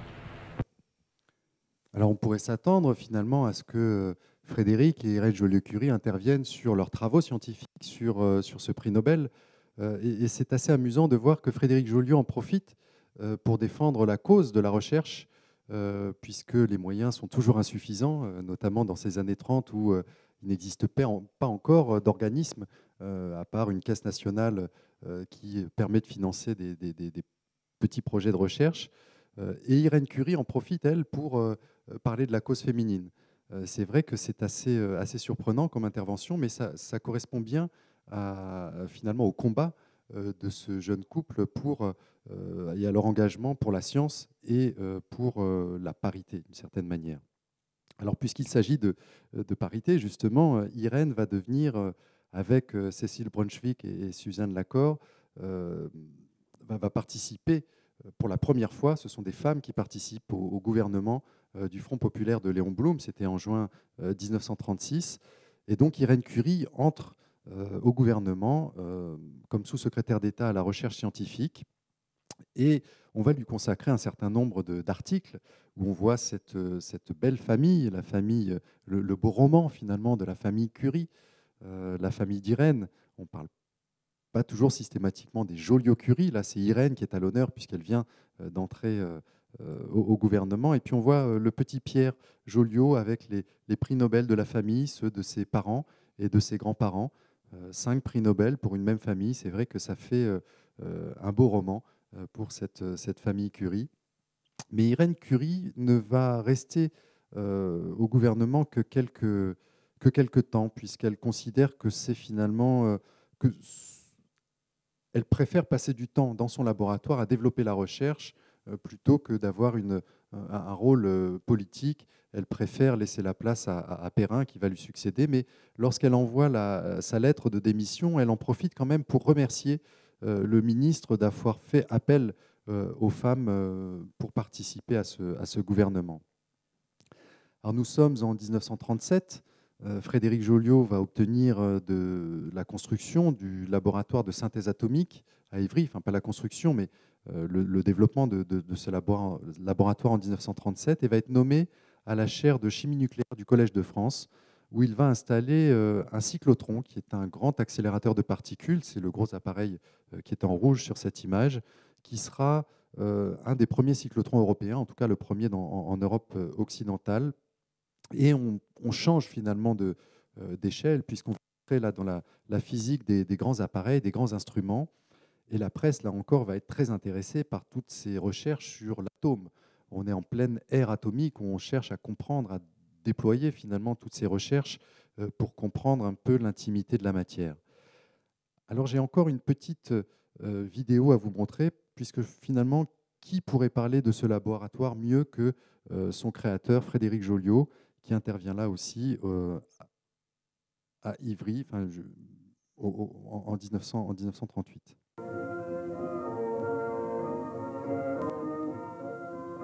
[SPEAKER 2] Alors on pourrait s'attendre finalement à ce que Frédéric et Irène Joliot-Curie interviennent sur leurs travaux scientifiques, sur, euh, sur ce prix Nobel. Euh, et et c'est assez amusant de voir que Frédéric Joliot en profite euh, pour défendre la cause de la recherche, euh, puisque les moyens sont toujours insuffisants, euh, notamment dans ces années trente où euh, il n'existe pas, en, pas encore d'organisme, euh, à part une caisse nationale euh, qui permet de financer des, des, des, des petits projets de recherche. Euh, et Irène Curie en profite, elle, pour euh, parler de la cause féminine. Euh, c'est vrai que c'est assez, euh, assez surprenant comme intervention, mais ça, ça correspond bien à, finalement au combat euh, de ce jeune couple pour, euh, et à leur engagement pour la science et euh, pour euh, la parité, d'une certaine manière. Alors, puisqu'il s'agit de, de parité, justement, Irène va devenir, euh, avec euh, Cécile Brunschvicg et, et Suzanne Lacorre, euh, va, va participer euh, pour la première fois, ce sont des femmes qui participent au, au gouvernement euh, du Front populaire de Léon Blum, c'était en juin euh, mille neuf cent trente-six. Et donc Irène Curie entre euh, au gouvernement euh, comme sous-secrétaire d'État à la recherche scientifique. Et on va lui consacrer un certain nombre d'articles où on voit cette, cette belle famille, la famille, le, le beau roman finalement de la famille Curie, euh, la famille d'Irène. On ne parle pas toujours systématiquement des Joliot-Curie. Là, c'est Irène qui est à l'honneur puisqu'elle vient euh, d'entrer euh, au, au gouvernement. Et puis on voit euh, le petit Pierre Joliot avec les, les prix Nobel de la famille, ceux de ses parents et de ses grands-parents. Euh, cinq prix Nobel pour une même famille. C'est vrai que ça fait euh, euh, un beau roman pour cette, cette famille Curie. Mais Irène Curie ne va rester euh, au gouvernement que quelques, que quelques temps, puisqu'elle considère que c'est finalement... Euh, que elle préfère passer du temps dans son laboratoire à développer la recherche euh, plutôt que d'avoir une, un, un rôle euh, politique. Elle préfère laisser la place à, à, à Perrin qui va lui succéder. Mais lorsqu'elle envoie la, sa lettre de démission, elle en profite quand même pour remercier Euh, le ministre d'avoir fait appel euh, aux femmes euh, pour participer à ce, à ce gouvernement. Alors nous sommes en mille neuf cent trente-sept. Euh, Frédéric Joliot va obtenir euh, de la construction du laboratoire de synthèse atomique à Ivry, enfin pas la construction, mais euh, le, le développement de, de, de ce labora laboratoire en mille neuf cent trente-sept, et va être nommé à la chaire de chimie nucléaire du Collège de France, où il va installer euh, un cyclotron, qui est un grand accélérateur de particules. C'est le gros appareil euh, qui est en rouge sur cette image, qui sera euh, un des premiers cyclotrons européens, en tout cas le premier dans, en, en Europe euh, occidentale. Et on, on change finalement d'échelle, euh, puisqu'on est là dans la, la physique des, des grands appareils, des grands instruments. Et la presse, là encore, va être très intéressée par toutes ces recherches sur l'atome. On est en pleine ère atomique où on cherche à comprendre, à déployer finalement toutes ces recherches pour comprendre un peu l'intimité de la matière. Alors j'ai encore une petite euh, vidéo à vous montrer, puisque finalement, qui pourrait parler de ce laboratoire mieux que euh, son créateur, Frédéric Joliot, qui intervient là aussi euh, à Ivry, enfin, je, au, au, en, mille neuf cents, en mille neuf cent trente-huit.
[SPEAKER 5] En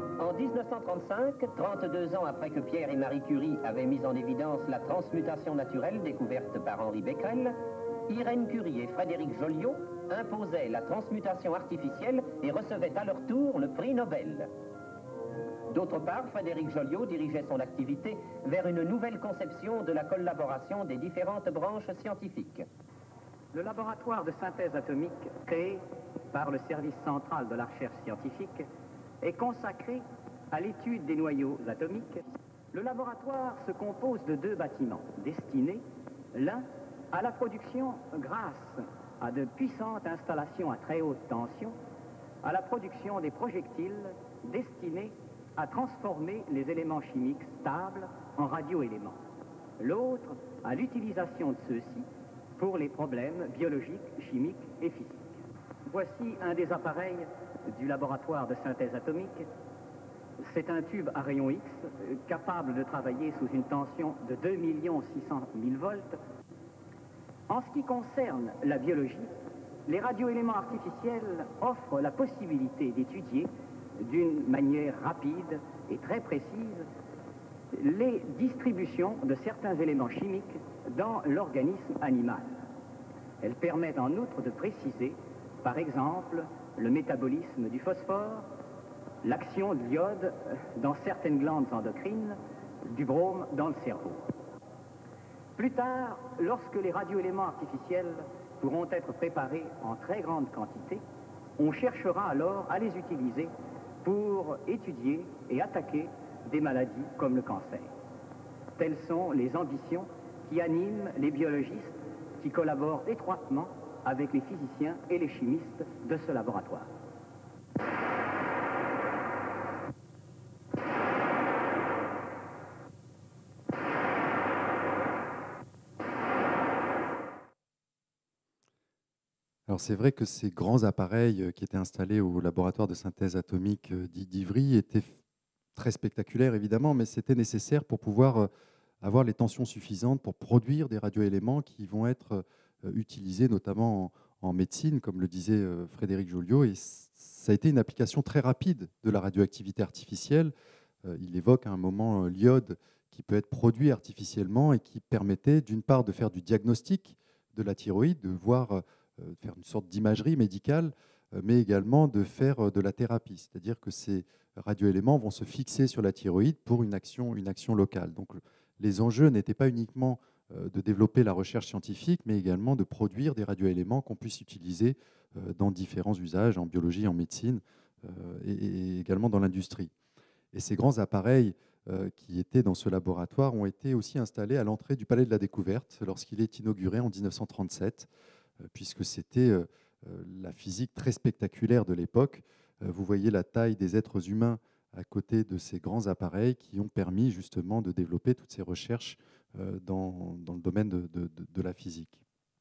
[SPEAKER 5] mille neuf cent trente-cinq, trente-deux ans après que Pierre et Marie Curie avaient mis en évidence la transmutation naturelle découverte par Henri Becquerel, Irène Curie et Frédéric Joliot imposaient la transmutation artificielle et recevaient à leur tour le prix Nobel. D'autre part, Frédéric Joliot dirigeait son activité vers une nouvelle conception de la collaboration des différentes branches scientifiques. Le laboratoire de synthèse atomique, créé par le service central de la recherche scientifique, est consacré à l'étude des noyaux atomiques. Le laboratoire se compose de deux bâtiments destinés, l'un à la production grâce à de puissantes installations à très haute tension, à la production des projectiles destinés à transformer les éléments chimiques stables en radioéléments. L'autre à l'utilisation de ceux-ci pour les problèmes biologiques, chimiques et physiques. Voici un des appareils du laboratoire de synthèse atomique. C'est un tube à rayon X capable de travailler sous une tension de deux millions six cent mille volts. En ce qui concerne la biologie, les radioéléments artificiels offrent la possibilité d'étudier d'une manière rapide et très précise les distributions de certains éléments chimiques dans l'organisme animal. Elles permettent en outre de préciser, par exemple, le métabolisme du phosphore, l'action de l'iode dans certaines glandes endocrines, du brome dans le cerveau. Plus tard, lorsque les radioéléments artificiels pourront être préparés en très grande quantité, on cherchera alors à les utiliser pour étudier et attaquer des maladies comme le cancer. Telles sont les ambitions qui animent les biologistes qui collaborent étroitement avec les physiciens et les chimistes de ce laboratoire.
[SPEAKER 2] Alors c'est vrai que ces grands appareils qui étaient installés au laboratoire de synthèse atomique d'Ivry étaient très spectaculaires évidemment, mais c'était nécessaire pour pouvoir avoir les tensions suffisantes pour produire des radioéléments qui vont être utilisés notamment en, en médecine, comme le disait Frédéric Joliot. Et ça a été une application très rapide de la radioactivité artificielle. Il évoque à un moment l'iode qui peut être produit artificiellement et qui permettait d'une part de faire du diagnostic de la thyroïde, de voir de faire une sorte d'imagerie médicale, mais également de faire de la thérapie. C'est-à-dire que ces radioéléments vont se fixer sur la thyroïde pour une action, une action locale. Donc les enjeux n'étaient pas uniquement de développer la recherche scientifique, mais également de produire des radioéléments qu'on puisse utiliser dans différents usages, en biologie, en médecine et également dans l'industrie. Et ces grands appareils qui étaient dans ce laboratoire ont été aussi installés à l'entrée du Palais de la Découverte lorsqu'il est inauguré en mille neuf cent trente-sept, puisque c'était la physique très spectaculaire de l'époque. Vous voyez la taille des êtres humains à côté de ces grands appareils qui ont permis justement de développer toutes ces recherches dans, dans le domaine de, de, de la physique.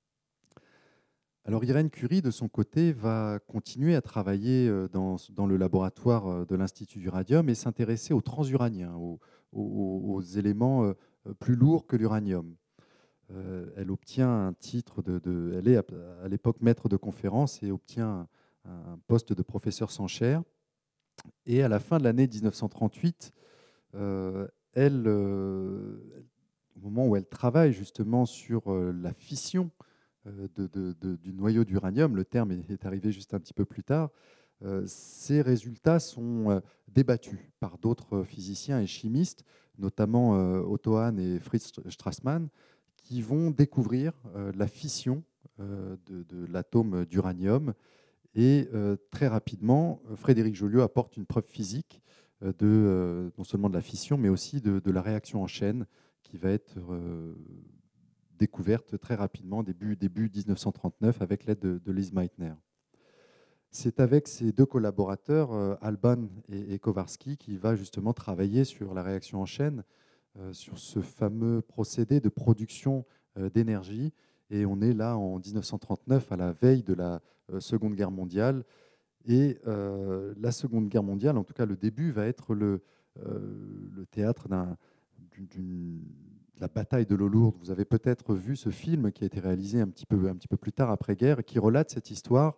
[SPEAKER 2] Alors Irène Curie, de son côté, va continuer à travailler dans, dans le laboratoire de l'Institut du radium et s'intéresser aux transuraniens, aux, aux, aux éléments plus lourds que l'uranium. Elle obtient un titre de, de elle est à l'époque maître de conférence et obtient un, un poste de professeur sans chaire. Et à la fin de l'année mille neuf cent trente-huit, euh, elle, euh, au moment où elle travaille justement sur euh, la fission euh, de, de, de, du noyau d'uranium, le terme est, est arrivé juste un petit peu plus tard, euh, ces résultats sont euh, débattus par d'autres physiciens et chimistes, notamment euh, Otto Hahn et Fritz Strassmann, qui vont découvrir euh, la fission euh, de, de l'atome d'uranium. Et euh, très rapidement, Frédéric Joliot apporte une preuve physique euh, de, euh, non seulement de la fission, mais aussi de, de la réaction en chaîne qui va être euh, découverte très rapidement, début, début mille neuf cent trente-neuf, avec l'aide de, de Lise Meitner. C'est avec ses deux collaborateurs, euh, Alban et, et Kowarski, qui va justement travailler sur la réaction en chaîne, euh, sur ce fameux procédé de production euh, d'énergie. Et on est là en mille neuf cent trente-neuf, à la veille de la euh, Seconde Guerre mondiale. Et euh, la Seconde Guerre mondiale, en tout cas le début, va être le, euh, le théâtre d'un, d'une, de la bataille de l'eau lourde. Vous avez peut-être vu ce film qui a été réalisé un petit peu, un petit peu plus tard, après-guerre, qui relate cette histoire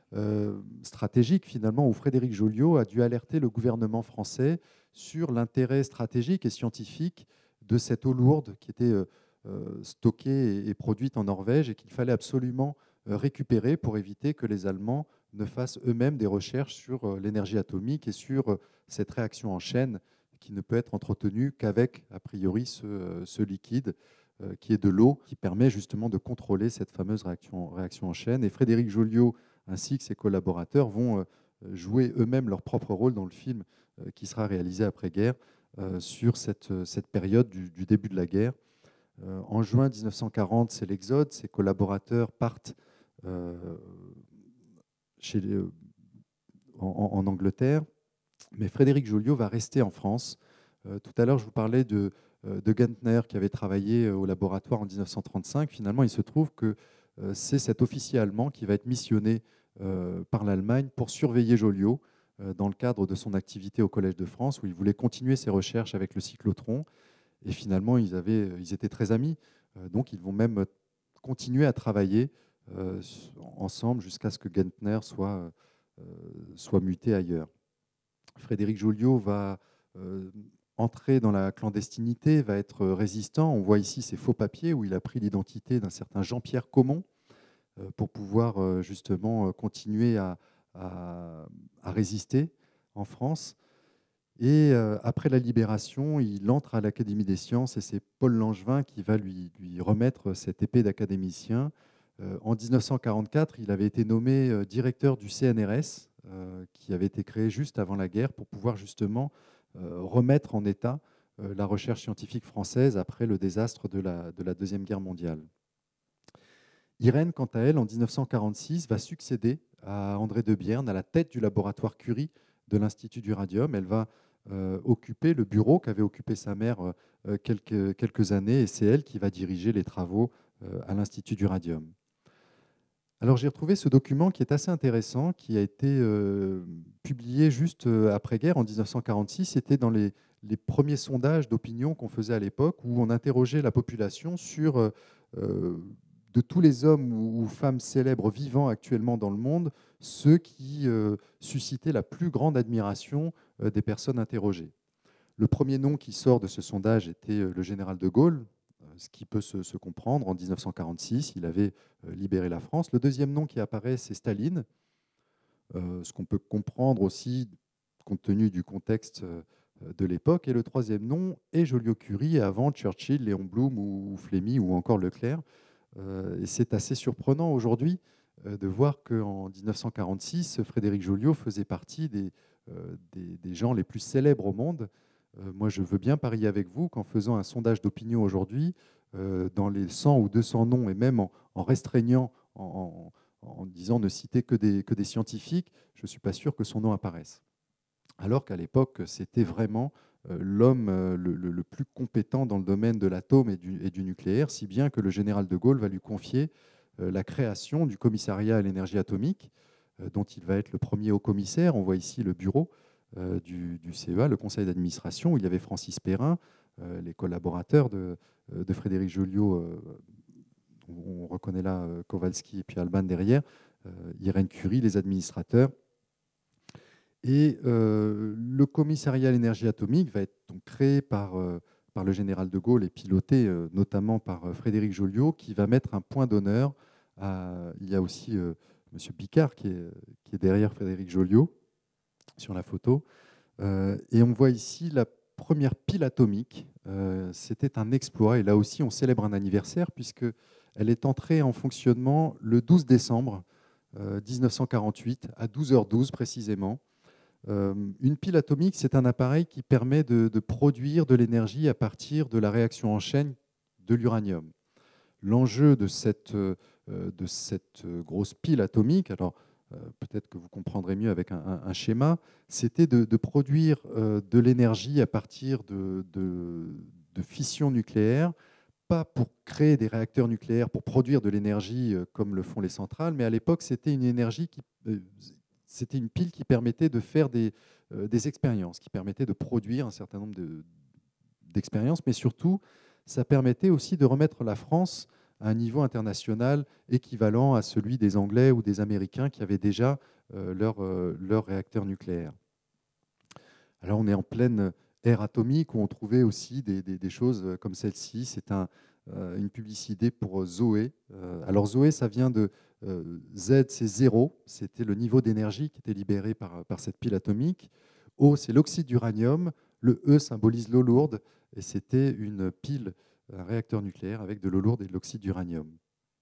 [SPEAKER 2] euh, stratégique finalement où Frédéric Joliot a dû alerter le gouvernement français sur l'intérêt stratégique et scientifique de cette eau lourde qui était euh, euh, stockée et, et produite en Norvège et qu'il fallait absolument euh, récupérer pour éviter que les Allemands ne fassent eux-mêmes des recherches sur euh, l'énergie atomique et sur euh, cette réaction en chaîne qui ne peut être entretenue qu'avec, a priori, ce, euh, ce liquide euh, qui est de l'eau, qui permet justement de contrôler cette fameuse réaction, réaction en chaîne. Et Frédéric Joliot ainsi que ses collaborateurs vont euh, jouer eux-mêmes leur propre rôle dans le film euh, qui sera réalisé après-guerre euh, sur cette, cette période du, du début de la guerre. Euh, en juin mille neuf cent quarante, c'est l'exode. Ses collaborateurs partent euh, chez les, en, en Angleterre. Mais Frédéric Joliot va rester en France. Euh, tout à l'heure, je vous parlais de, de Gentner qui avait travaillé au laboratoire en mille neuf cent trente-cinq. Finalement, il se trouve que euh, c'est cet officier allemand qui va être missionné euh, par l'Allemagne pour surveiller Joliot euh, dans le cadre de son activité au Collège de France, où il voulait continuer ses recherches avec le cyclotron. Et finalement, ils, avaient, ils étaient très amis. Euh, donc, ils vont même continuer à travailler euh, ensemble jusqu'à ce que Gentner soit, euh, soit muté ailleurs. Frédéric Joliot va euh, entrer dans la clandestinité, va être résistant. On voit ici ses faux papiers où il a pris l'identité d'un certain Jean-Pierre Caumont euh, pour pouvoir euh, justement continuer à, à, à résister en France. Et euh, après la libération, il entre à l'Académie des sciences et c'est Paul Langevin qui va lui, lui remettre cette épée d'académicien. Euh, en mille neuf cent quarante-quatre, il avait été nommé euh, directeur du C N R S, euh, qui avait été créé juste avant la guerre pour pouvoir justement euh, remettre en état euh, la recherche scientifique française après le désastre de la, de la Deuxième Guerre mondiale. Irène, quant à elle, en mille neuf cent quarante-six, va succéder à André Debierne à la tête du laboratoire Curie de l'Institut du radium. Elle va euh, occuper le bureau qu'avait occupé sa mère euh, quelques, quelques années et c'est elle qui va diriger les travaux euh, à l'Institut du radium. Alors j'ai retrouvé ce document qui est assez intéressant, qui a été euh, publié juste après-guerre, en mille neuf cent quarante-six. C'était dans les, les premiers sondages d'opinion qu'on faisait à l'époque, où on interrogeait la population sur, euh, de tous les hommes ou femmes célèbres vivants actuellement dans le monde, ceux qui euh, suscitaient la plus grande admiration euh, des personnes interrogées. Le premier nom qui sort de ce sondage était le général de Gaulle, ce qui peut se, se comprendre. En mille neuf cent quarante-six, il avait euh, libéré la France. Le deuxième nom qui apparaît, c'est Staline, euh, ce qu'on peut comprendre aussi compte tenu du contexte euh, de l'époque. Et le troisième nom est Joliot-Curie, et avant Churchill, Léon Blum ou, ou Flémy ou encore Leclerc. Euh, et c'est assez surprenant aujourd'hui euh, de voir qu'en mille neuf cent quarante-six, Frédéric Joliot faisait partie des, euh, des, des gens les plus célèbres au monde. Euh, moi, je veux bien parier avec vous qu'en faisant un sondage d'opinion aujourd'hui, euh, dans les cent ou deux cents noms, et même en, en restreignant, en, en, en disant ne citer que des, que des scientifiques, je ne suis pas sûr que son nom apparaisse. Alors qu'à l'époque, c'était vraiment euh, l'homme euh, le, le, le plus compétent dans le domaine de l'atome et du, et du nucléaire, si bien que le général de Gaulle va lui confier euh, la création du commissariat à l'énergie atomique, euh, dont il va être le premier haut commissaire. On voit ici le bureau euh, du, du C E A, le conseil d'administration, où il y avait Francis Perrin, euh, les collaborateurs de, de Frédéric Joliot. Euh, on reconnaît là euh, Kowalski et puis Alban derrière, euh, Irène Curie, les administrateurs. Et euh, le commissariat à l'énergie atomique va être donc créé par, euh, par le général de Gaulle et piloté euh, notamment par euh, Frédéric Joliot, qui va mettre un point d'honneur à... Il y a aussi euh, M. Picard qui est, qui est derrière Frédéric Joliot sur la photo. Euh, et on voit ici la première pile atomique. Euh, C'était un exploit. Et là aussi, on célèbre un anniversaire puisqu'elle est entrée en fonctionnement le douze décembre euh, mille neuf cent quarante-huit, à douze heures douze précisément. Euh, une pile atomique, c'est un appareil qui permet de, de produire de l'énergie à partir de la réaction en chaîne de l'uranium. L'enjeu de cette, euh, de cette grosse pile atomique, alors euh, peut-être que vous comprendrez mieux avec un, un, un schéma, c'était de, de produire euh, de l'énergie à partir de, de, de fission nucléaire, pas pour créer des réacteurs nucléaires, pour produire de l'énergie euh, comme le font les centrales, mais à l'époque, c'était une énergie qui... Euh, C'était une pile qui permettait de faire des, euh, des expériences, qui permettait de produire un certain nombre de, d'expériences, mais surtout, ça permettait aussi de remettre la France à un niveau international équivalent à celui des Anglais ou des Américains qui avaient déjà euh, leur, euh, leur réacteur nucléaire. Alors on est en pleine ère atomique où on trouvait aussi des, des, des choses comme celle-ci. C'est un, euh, une publicité pour Zoé. Euh, alors Zoé, ça vient de euh, Z, c'est zéro, c'était le niveau d'énergie qui était libéré par, par cette pile atomique. O, c'est l'oxyde d'uranium. Le E symbolise l'eau lourde et c'était une pile, un réacteur nucléaire avec de l'eau lourde et de l'oxyde d'uranium.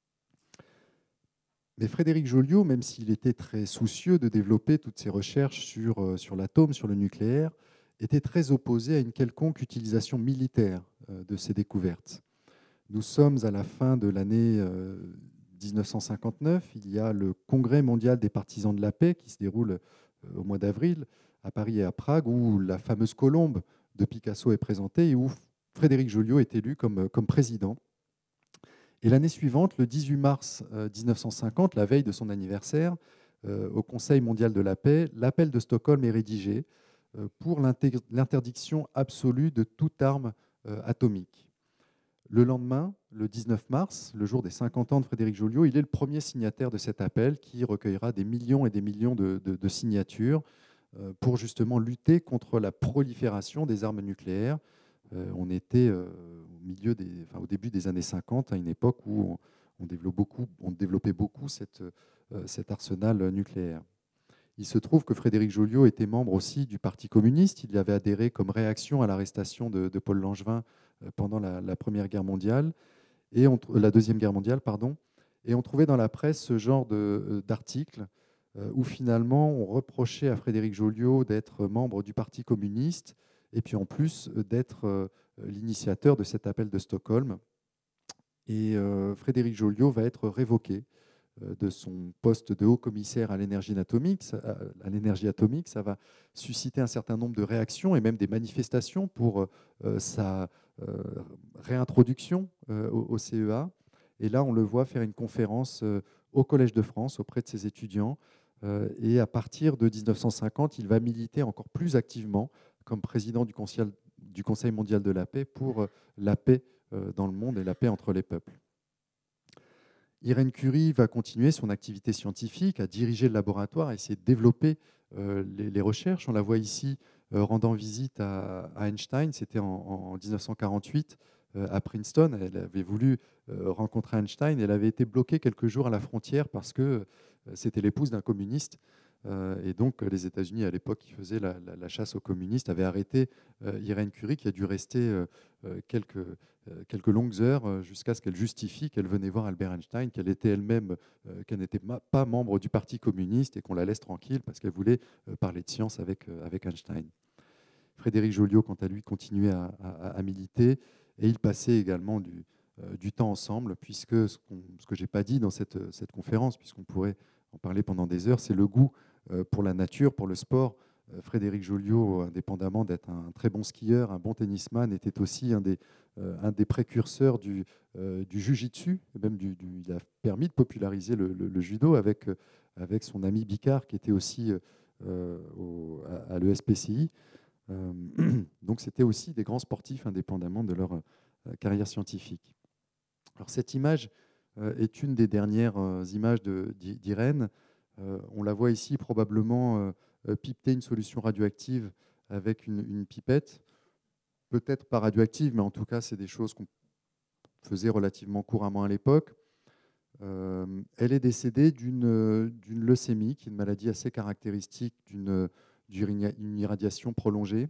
[SPEAKER 2] Mais Frédéric Joliot, même s'il était très soucieux de développer toutes ses recherches sur, sur l'atome, sur le nucléaire, était très opposé à une quelconque utilisation militaire de ces découvertes. Nous sommes à la fin de l'année mille neuf cent cinquante-neuf. Il y a le Congrès mondial des partisans de la paix qui se déroule au mois d'avril à Paris et à Prague, où la fameuse colombe de Picasso est présentée et où Frédéric Joliot est élu comme, comme président. Et l'année suivante, le dix-huit mars mille neuf cent cinquante, la veille de son anniversaire, euh, au Conseil mondial de la paix, l'appel de Stockholm est rédigé euh, pour l'interdiction absolue de toute arme euh, atomique. Le lendemain, le dix-neuf mars, le jour des cinquante ans de Frédéric Joliot, il est le premier signataire de cet appel qui recueillera des millions et des millions de, de, de signatures euh, pour justement lutter contre la prolifération des armes nucléaires. Euh, on était euh, au, milieu des, enfin, au début des années cinquante, à une époque où on, on, développait, beaucoup, on développait beaucoup cette, euh, cet arsenal nucléaire. Il se trouve que Frédéric Joliot était membre aussi du Parti communiste. Il y avait adhéré comme réaction à l'arrestation de, de Paul Langevin euh, pendant la, la Première Guerre mondiale, et on, la Deuxième Guerre mondiale, pardon. Et on trouvait dans la presse ce genre d'articles euh, où finalement on reprochait à Frédéric Joliot d'être membre du Parti communiste et puis en plus d'être euh, l'initiateur de cet appel de Stockholm. Et euh, Frédéric Joliot va être révoqué euh, de son poste de haut commissaire à l'énergie atomique. Ça, à l'énergie atomique, ça va susciter un certain nombre de réactions et même des manifestations pour euh, sa euh, réintroduction euh, au, au C E A. Et là, on le voit faire une conférence euh, au Collège de France auprès de ses étudiants. Euh, et à partir de mille neuf cent cinquante, il va militer encore plus activement comme président du Conseil, du Conseil mondial de la paix pour la paix dans le monde et la paix entre les peuples. Irène Curie va continuer son activité scientifique, à diriger le laboratoire, à essayer de développer euh, les, les recherches. On la voit ici euh, rendant visite à, à Einstein, c'était en, en mille neuf cent quarante-huit euh, à Princeton. Elle avait voulu euh, rencontrer Einstein, elle avait été bloquée quelques jours à la frontière parce que euh, c'était l'épouse d'un communiste. Euh, et donc, les États-Unis, à l'époque, qui faisaient la, la, la chasse aux communistes, avaient arrêté euh, Irène Curie, qui a dû rester euh, quelques, euh, quelques longues heures euh, jusqu'à ce qu'elle justifie qu'elle venait voir Albert Einstein, qu'elle était elle-même, euh, qu'elle n'était pas membre du Parti communiste et qu'on la laisse tranquille parce qu'elle voulait euh, parler de science avec, euh, avec Einstein. Frédéric Joliot, quant à lui, continuait à, à, à militer et ils passaient également du, euh, du temps ensemble, puisque ce, qu'on, ce que je n'ai pas dit dans cette, cette conférence, puisqu'on pourrait en parler pendant des heures, c'est le goût pour la nature, pour le sport. Frédéric Joliot, indépendamment d'être un très bon skieur, un bon tennisman, était aussi un des, euh, un des précurseurs du, euh, du jiu-jitsu. Même du, du, il a permis de populariser le, le, le judo avec, avec son ami Bicard, qui était aussi euh, au, à, à l'E S P C I. Euh, donc c'était aussi des grands sportifs, indépendamment de leur euh, carrière scientifique. Alors cette image euh, est une des dernières euh, images de, d'Irène. Euh, on la voit ici probablement euh, pipeter une solution radioactive avec une, une pipette. Peut-être pas radioactive, mais en tout cas, c'est des choses qu'on faisait relativement couramment à l'époque. Euh, elle est décédée d'une, d'une leucémie, qui est une maladie assez caractéristique d'une, d'une irradiation prolongée.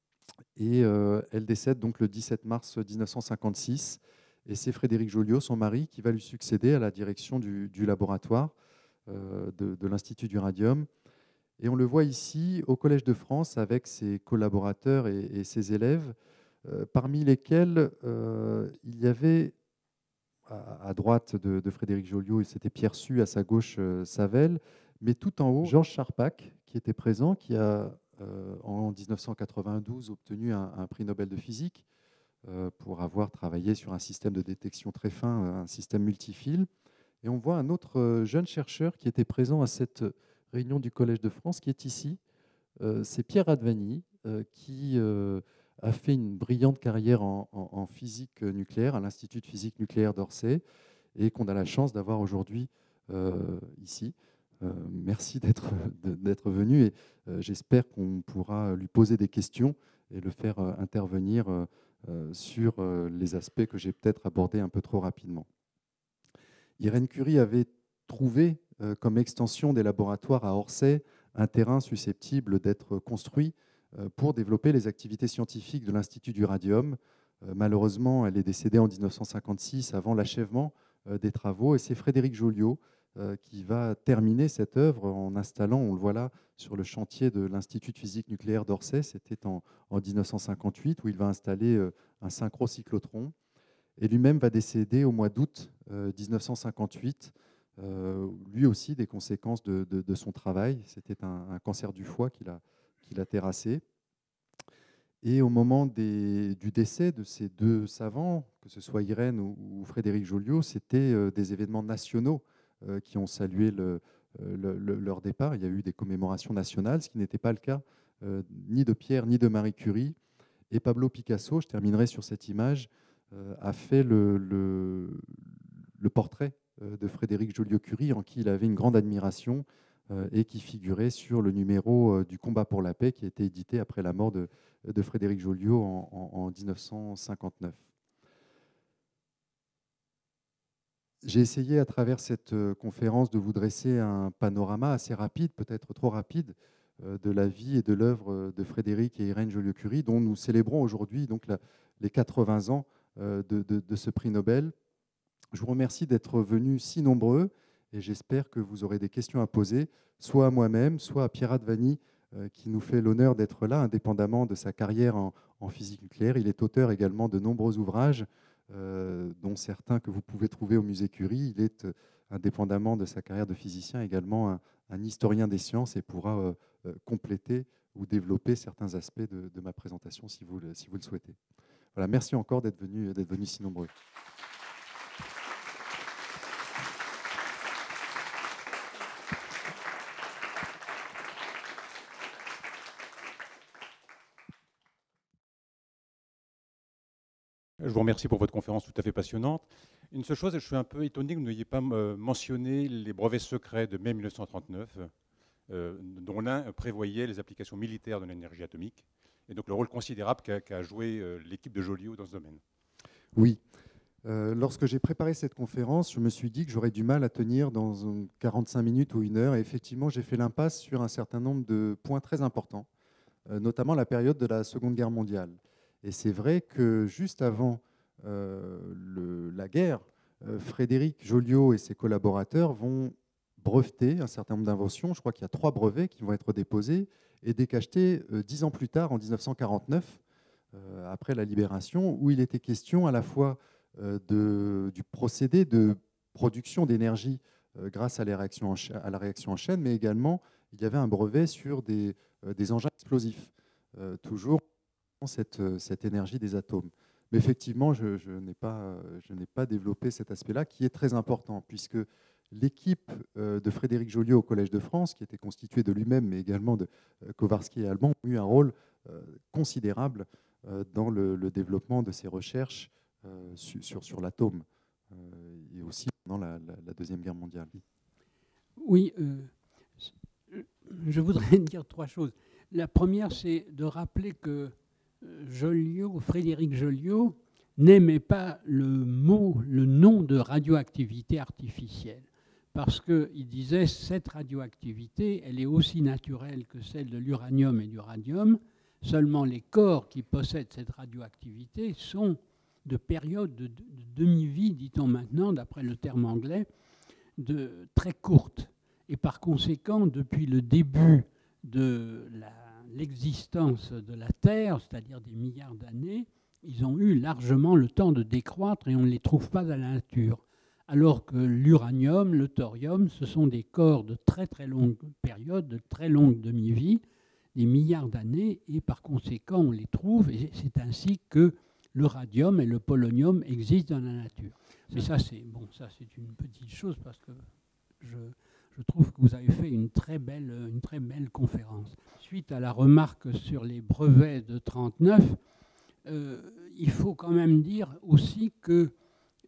[SPEAKER 2] Et euh, elle décède donc le dix-sept mars mille neuf cent cinquante-six. Et c'est Frédéric Joliot, son mari, qui va lui succéder à la direction du, du laboratoire euh, de, de l'Institut du radium. Et on le voit ici au Collège de France avec ses collaborateurs et, et ses élèves, euh, parmi lesquels euh, il y avait à, à droite de, de Frédéric Joliot, c'était Pierre Sues, à sa gauche euh, Savelle, mais tout en haut, Georges Charpak, qui était présent, qui a euh, en mille neuf cent quatre-vingt-douze obtenu un, un prix Nobel de physique euh, pour avoir travaillé sur un système de détection très fin, un système multifil. Et on voit un autre jeune chercheur qui était présent à cette réunion du Collège de France, qui est ici. Euh, c'est Pierre Advani, euh, qui euh, a fait une brillante carrière en, en, en physique nucléaire à l'Institut de physique nucléaire d'Orsay. et qu'on a la chance d'avoir aujourd'hui euh, ici. Euh, merci d'être d'être venu et euh, j'espère qu'on pourra lui poser des questions et le faire euh, intervenir euh, euh, sur euh, les aspects que j'ai peut-être abordés un peu trop rapidement. Irène Curie avait trouvé euh, comme extension des laboratoires à Orsay un terrain susceptible d'être construit euh, pour développer les activités scientifiques de l'Institut du Radium. Euh, malheureusement, elle est décédée en mille neuf cent cinquante-six avant l'achèvement euh, des travaux et c'est Frédéric Joliot euh, qui va terminer cette œuvre en installant, on le voit là, sur le chantier de l'Institut de physique nucléaire d'Orsay, c'était en, en mille neuf cent cinquante-huit, où il va installer euh, un synchrocyclotron. Et lui-même va décéder au mois d'août euh, mille neuf cent cinquante-huit, euh, lui aussi des conséquences de, de, de son travail. C'était un, un cancer du foie qui l'a qui l'a terrassé. Et au moment des, du décès de ces deux savants, que ce soit Irène ou, ou Frédéric Joliot, c'était euh, des événements nationaux euh, qui ont salué le, le, le, leur départ. Il y a eu des commémorations nationales, ce qui n'était pas le cas euh, ni de Pierre ni de Marie Curie. Et Pablo Picasso, je terminerai sur cette image, euh, a fait le, le, le portrait euh, de Frédéric Joliot-Curie, en qui il avait une grande admiration euh, et qui figurait sur le numéro euh, du Combat pour la paix qui a été édité après la mort de, de Frédéric Joliot en, en, en mille neuf cent cinquante-neuf. J'ai essayé à travers cette conférence de vous dresser un panorama assez rapide, peut-être trop rapide, de la vie et de l'œuvre de Frédéric et Irène Joliot-Curie, dont nous célébrons aujourd'hui donc la, les quatre-vingts ans de, de, de ce prix Nobel. Je vous remercie d'être venus si nombreux et j'espère que vous aurez des questions à poser, soit à moi-même, soit à Pierre Advani, qui nous fait l'honneur d'être là, indépendamment de sa carrière en, en physique nucléaire. Il est auteur également de nombreux ouvrages, Euh, dont certains que vous pouvez trouver au musée Curie. Il est, euh, indépendamment de sa carrière de physicien, également un, un historien des sciences et pourra euh, euh, compléter ou développer certains aspects de, de ma présentation si vous, le, si vous le souhaitez. Voilà, merci encore d'être venus d'être venus si nombreux.
[SPEAKER 6] Je vous remercie pour votre conférence tout à fait passionnante. Une seule chose, je suis un peu étonné que vous n'ayez pas mentionné les brevets secrets de mai mille neuf cent trente-neuf, euh, dont l'un prévoyait les applications militaires de l'énergie atomique, et donc le rôle considérable qu'a qu'a joué euh, l'équipe de Joliot dans ce domaine.
[SPEAKER 2] Oui. Euh, lorsque j'ai préparé cette conférence, je me suis dit que j'aurais du mal à tenir dans quarante-cinq minutes ou une heure. Et effectivement, j'ai fait l'impasse sur un certain nombre de points très importants, euh, notamment la période de la Seconde Guerre mondiale. Et c'est vrai que juste avant euh, le, la guerre, euh, Frédéric Joliot et ses collaborateurs vont breveter un certain nombre d'inventions. Je crois qu'il y a trois brevets qui vont être déposés et décachetés euh, dix ans plus tard, en mille neuf cent quarante-neuf, euh, après la Libération, où il était question à la fois euh, de, du procédé de production d'énergie euh, grâce à, les réactions en cha- à la réaction en chaîne, mais également il y avait un brevet sur des, euh, des engins explosifs, euh, toujours Cette, cette énergie des atomes. Mais effectivement, je, je n'ai pas, je n'ai pas développé cet aspect-là, qui est très important, puisque l'équipe de Frédéric Joliot au Collège de France, qui était constituée de lui-même, mais également de Kowarski et Alban, ont eu un rôle considérable dans le, le développement de ces recherches sur, sur, sur l'atome, et aussi pendant la, la, la Deuxième Guerre mondiale.
[SPEAKER 7] Oui, euh, je voudrais dire trois choses. La première, c'est de rappeler que Joliot, Frédéric Joliot, n'aimait pas le mot, le nom de radioactivité artificielle, parce qu'il disait cette radioactivité, elle est aussi naturelle que celle de l'uranium et du radium, seulement les corps qui possèdent cette radioactivité sont de périodes de, de demi-vie, dit-on maintenant, d'après le terme anglais, de très courtes. Et par conséquent, depuis le début de la l'existence de la Terre, c'est-à-dire des milliards d'années, ils ont eu largement le temps de décroître et on ne les trouve pas à la nature. Alors que l'uranium, le thorium, ce sont des corps de très très longue période, de très longue demi-vie, des milliards d'années, et par conséquent on les trouve, et c'est ainsi que le radium et le polonium existent dans la nature. Mais ça c'est bon, ça c'est une petite chose parce que je... Je trouve que vous avez fait une très belle, une très belle conférence. Suite à la remarque sur les brevets de trente-neuf, euh, il faut quand même dire aussi que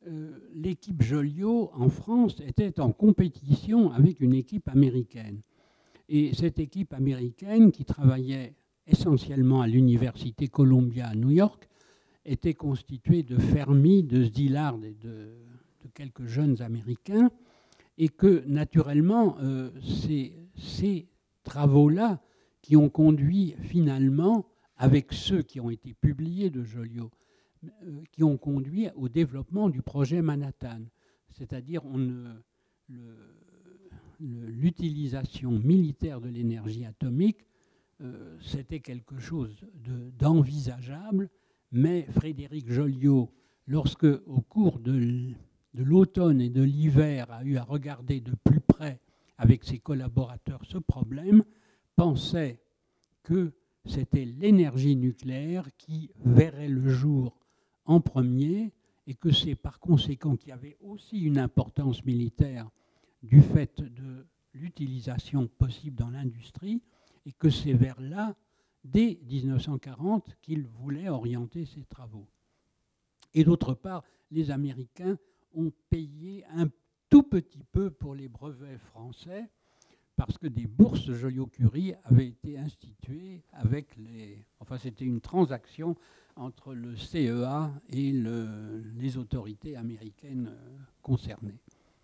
[SPEAKER 7] euh, l'équipe Joliot en France était en compétition avec une équipe américaine. Et cette équipe américaine, qui travaillait essentiellement à l'université Columbia à New York, était constituée de Fermi, de Szilard et de, de quelques jeunes Américains, et que naturellement, euh, ces, ces travaux-là qui ont conduit finalement, avec ceux qui ont été publiés de Joliot, euh, qui ont conduit au développement du projet Manhattan. C'est-à-dire on ne... Le, l'utilisation militaire de l'énergie atomique, euh, c'était quelque chose de, d'envisageable, mais Frédéric Joliot, lorsque, au cours de, de l'automne et de l'hiver, a eu à regarder de plus près avec ses collaborateurs ce problème, pensait que c'était l'énergie nucléaire qui verrait le jour en premier et que c'est par conséquent qu'il y avait aussi une importance militaire du fait de l'utilisation possible dans l'industrie, et que c'est vers là, dès dix-neuf cent quarante, qu'il voulait orienter ses travaux. Et d'autre part, les Américains ont payé un tout petit peu pour les brevets français, parce que des bourses Joliot-Curie avaient été instituées avec les... Enfin, c'était une transaction entre le C E A et le, les autorités américaines concernées.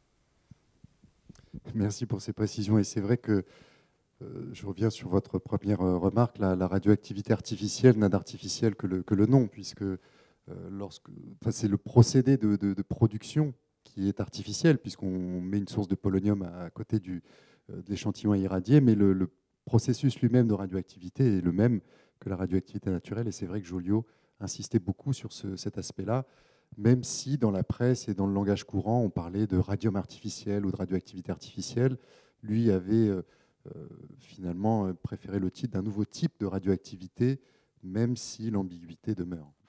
[SPEAKER 2] Merci pour ces précisions. Et c'est vrai que, euh, je reviens sur votre première euh, remarque, la, la radioactivité artificielle n'a d'artificiel que le, que le nom, puisque euh, lorsque, enfin, c'est le procédé de, de, de production qui est artificiel, puisqu'on met une source de polonium à, à côté du, euh, de l'échantillon à irradier, mais le, le processus lui-même de radioactivité est le même que la radioactivité naturelle. Et c'est vrai que Joliot insistait beaucoup sur ce, cet aspect-là, même si dans la presse et dans le langage courant, on parlait de radium artificiel ou de radioactivité artificielle. Lui avait euh, euh, finalement préféré le titre d'un nouveau type de radioactivité, même si l'ambiguïté demeure.